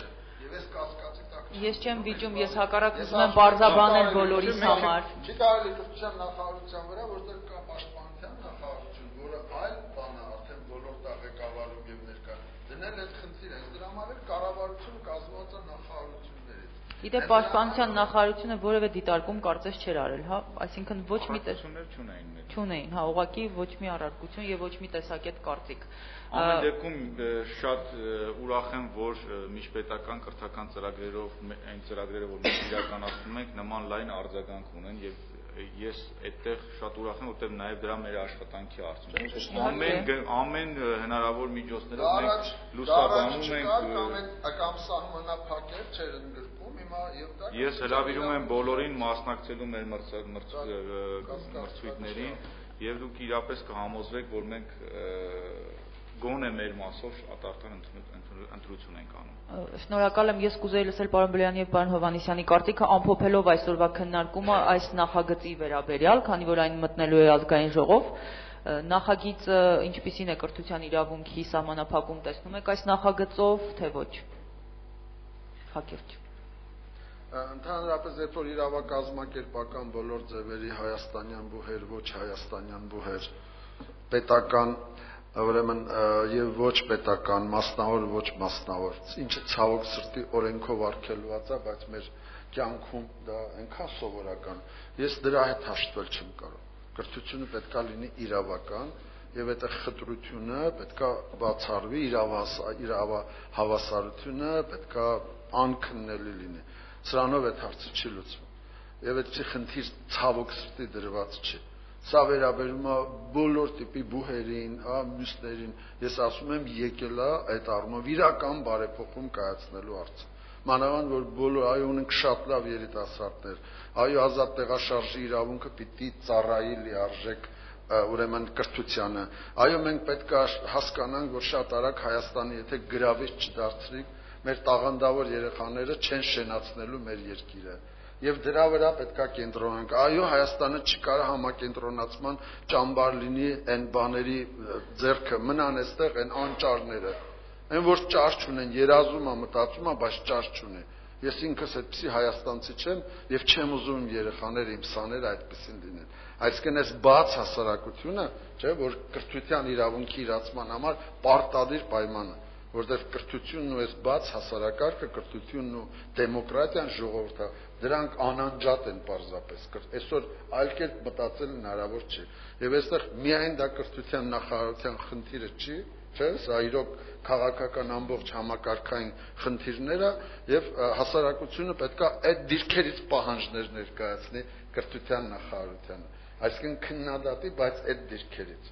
Ես չեմ վիճում, ես հակառակ ուզում եմ բարձաբանել բոլորիս համար։ Չի կարելի կրթության նախարարության վրա, որտեղ կա պաշտպանության նախարարություն, որը այլ բան է, արդեն ոլորտ է ղեկավարում եւ ներկա։ Դնել այդ խնդիրը, դրա համար կառավարությունը կազմված է նախարարություններից։ Գիտե, պաշտպանության նախարարությունը որևէ դիտարկում կարծես չէր արել, հա, այսինքն ոչ մի չունեին, հա, ուղղակի ոչ մի առարկություն եւ ոչ մի տեսակետ կարծիք։ Ամեն դեպքում շատ ուրախ եմ, որ միջպետական կրթական ծրագրերով այն ծրագրերը, որ մենք իրականացնում ենք, նման լայն արձագանք ունեն եւ ես այդտեղ շատ ուրախ եմ, որտեղ նաեւ դրա մեր աշխատանքի արդյունքն է։ Ամեն հնարավոր միջոցներով մենք լուսաբանում ենք կամ սահմանափակեր չեր ընդգրկում, հիմա եւ դա Ես հրավիրում եմ բոլորին մասնակցելու մեր մրցույթներին եւ դուք իրապես կհամոզվեք, որ մենք գոնե մեր մասով ատարտան ընտրություն ենք անում։ Շնորհակալ եմ, ես կուզեի լսել պարոն Բլեյանի եւ պարոն Հովհաննիսյանի կարծիքը ամփոփելով այսօրվա քննարկումը այս նախագծի վերաբերյալ, քանի որ այն մտնելու է ազգային ժողով, նախագիծը ինչպիսին է կրթության իրավունքի սահմանափակում տեսնում եք այս նախագծով, թե ոչ։ Հակիրճ։ Ընդհանրապես երբ որ իրավակազմակերպական բոլոր ձևերի հայաստանյան բուհեր, ոչ հայաստանյան բուհեր, պետական ուրեմն եւ ոչ պետական, մասնավոր, ոչ մասնավոր, ինչը ցավոք սրտի օրենքով արգելված է, բայց մեր կյանքում դա այնքան սովորական։ Ես դրա հետ հաշտվել չեմ կարող։ Կրթությունը պետքա լինի իրավական եւ այդ խտրությունը պետքա բացառվի, իրավահավասարությունը պետքա անքննելի լինի։ Սրանով այդ հարցը չի լուծվում։ Եվ այդ խնդիր ցավոք սրտի դրված չի։ Սա վերաբերում է բոլոր տիպի բուհերին, մյուսներին։ Ես ասում եմ եկել է այդ առումով իրական բարեփոխում կայացնելու հարցը։ Մանավանդ որ բոլոր այո ունենք շատ լավ երիտասարդներ, այո ազատ տեղաշարժի իրավունքը պիտի ծառայի լիարժեք ուրեմն կրթությանը։ Այո մենք պետք է հասկանանք, որ շատ արագ Հայաստանը եթե գրավիչ չդարձրի, մեր տաղանդավոր երեխաները չեն շենացնելու մեր երկիրը։ Եվ դրա վրա պետքա կենտրոնանանք։ Այո, Հայաստանը չի կարող համակենտրոնացման ճամբար լինի այն բաների ձեռքը, մնան այստեղ այն անճարները։ Այն որ ճար չունեն, երազում է, մտածում է, բայց ճար չունի։ Ես ինքս այդպիսի հայաստանցի չեմ եւ չեմ ուզում երեխաները, իմ սաները այդպեսին լինեն։ Այսինքն այս բաց հասարակությունը, չէ, որ կրթության իրավունքի իրացման համար պարտադիր պայման է, որտեղ կրթությունն ու այս բաց հասարակարգը, կրթությունն ու դեմոկրատիան, ժողովուրդը, դրանք անանջատ են պարզապես։ Այսօր այլ կերպ մտածել հնարավոր չի։ Եվ այստեղ միայն դա կրթության նախարարության խնդիրը չի, չէ, սա իրոք քաղաքական ամբողջ համակարգային խնդիրները եւ հասարակությունը պետքա այդ դիրքերից պահանջներ ներկայացնի կրթության նախարարությանը։ Այսինքն քննադատի, բայց այդ դիրքերից։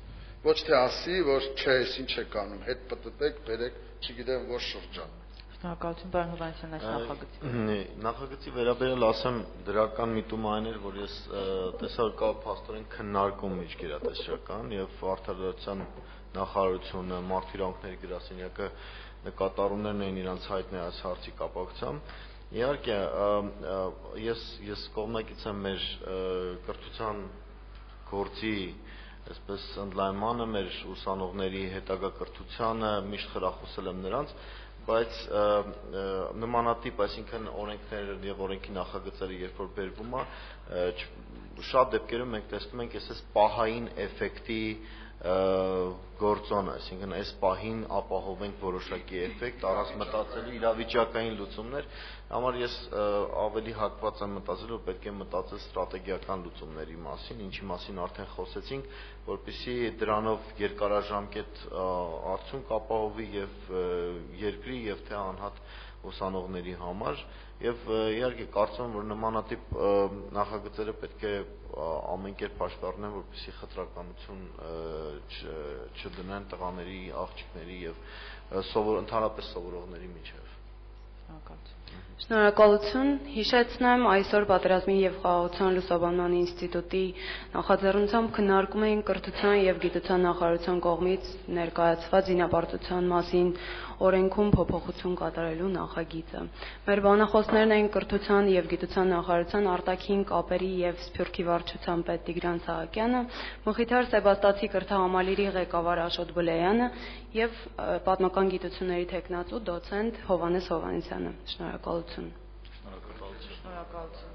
Ոչ թե ասի, որ չէ, ես ինչ եք անում, հետ պտտեք, բերեք, չգիտեմ որ շրջան։ Շնորհակալություն, պարոն Հովհաննիսյան, այս նախագծի։ Նախագծի վերաբերյալ ասեմ, դրական միտումը այն էր, որ ես տեսա որ կա փաստորեն քննարկում միջգերատեսչական եւ արդարադատության նախարարությունը, Մարդու իրավունքների գրասենյակը նկատառումներն էին իրանց հայտնել այս հարցի կապակցությամբ։ Իհարկե, ես կողմնակից եմ մեր կրթության գործի այսպես ընդլայնմանը, մեր ուսանողների հետագա կրթությանը, միշտ խրախուսել եմ նրանց, բայց նմանատիպ, այսինքն օրենքներ եւ օրենքի նախագծերը երբ որ բերվում է, շատ դեպքերում մենք տեսնում ենք այս պահային էֆեկտի գործոն, այսինքն այս պահին ապահովենք որոշակի էֆեկտ, առանց մտածելու իրավիճակային լուծումներ, համար ես ավելի հակված եմ մտածել, որ պետք է մտածել ստրատեգիական լուծումների մասին, ինչի մասին արդեն խոսեցինք, որպեսզի դրանով երկարաժամկետ արդյունք ապահովի եւ երկրի եւ թե անհատ ուսանողների համար եւ իհարկե կարծում եմ որ նմանատիպ նախագծերը պետք է ամեն կերպ հաշվառնեն որպեսզի խտրականություն չդնեն տղաների, աղջիկների եւ ընդհանրապես սովորողների միջեւ։ Շնորհակալություն։ Հիշեցնեմ, այսօր Պատերազմի եւ խաղաղության լուսաբանման ինստիտուտի նախաձեռնությամբ քննարկում էին կրթության եւ գիտության նախարարության կողմից ներկայացված զինապարտության մասին օրենքում փոփոխություն կատարելու նախագիծը։ Մեր բանախոսներն էին կրթության եւ գիտության նախարարության արտաքին կապերի եւ Սփյուռքի վարչության պետ Տիգրան Սահակյանը, Մխիթար Սեբաստացի կրթահամալիրի ղեկավար Աշոտ Բլեյանը եւ պատմական գիտությունների թեկնածու դոցենտ Հովհաննես Հովհաննիսյանը։ Շնորհակալություն։ Շնորհակալություն։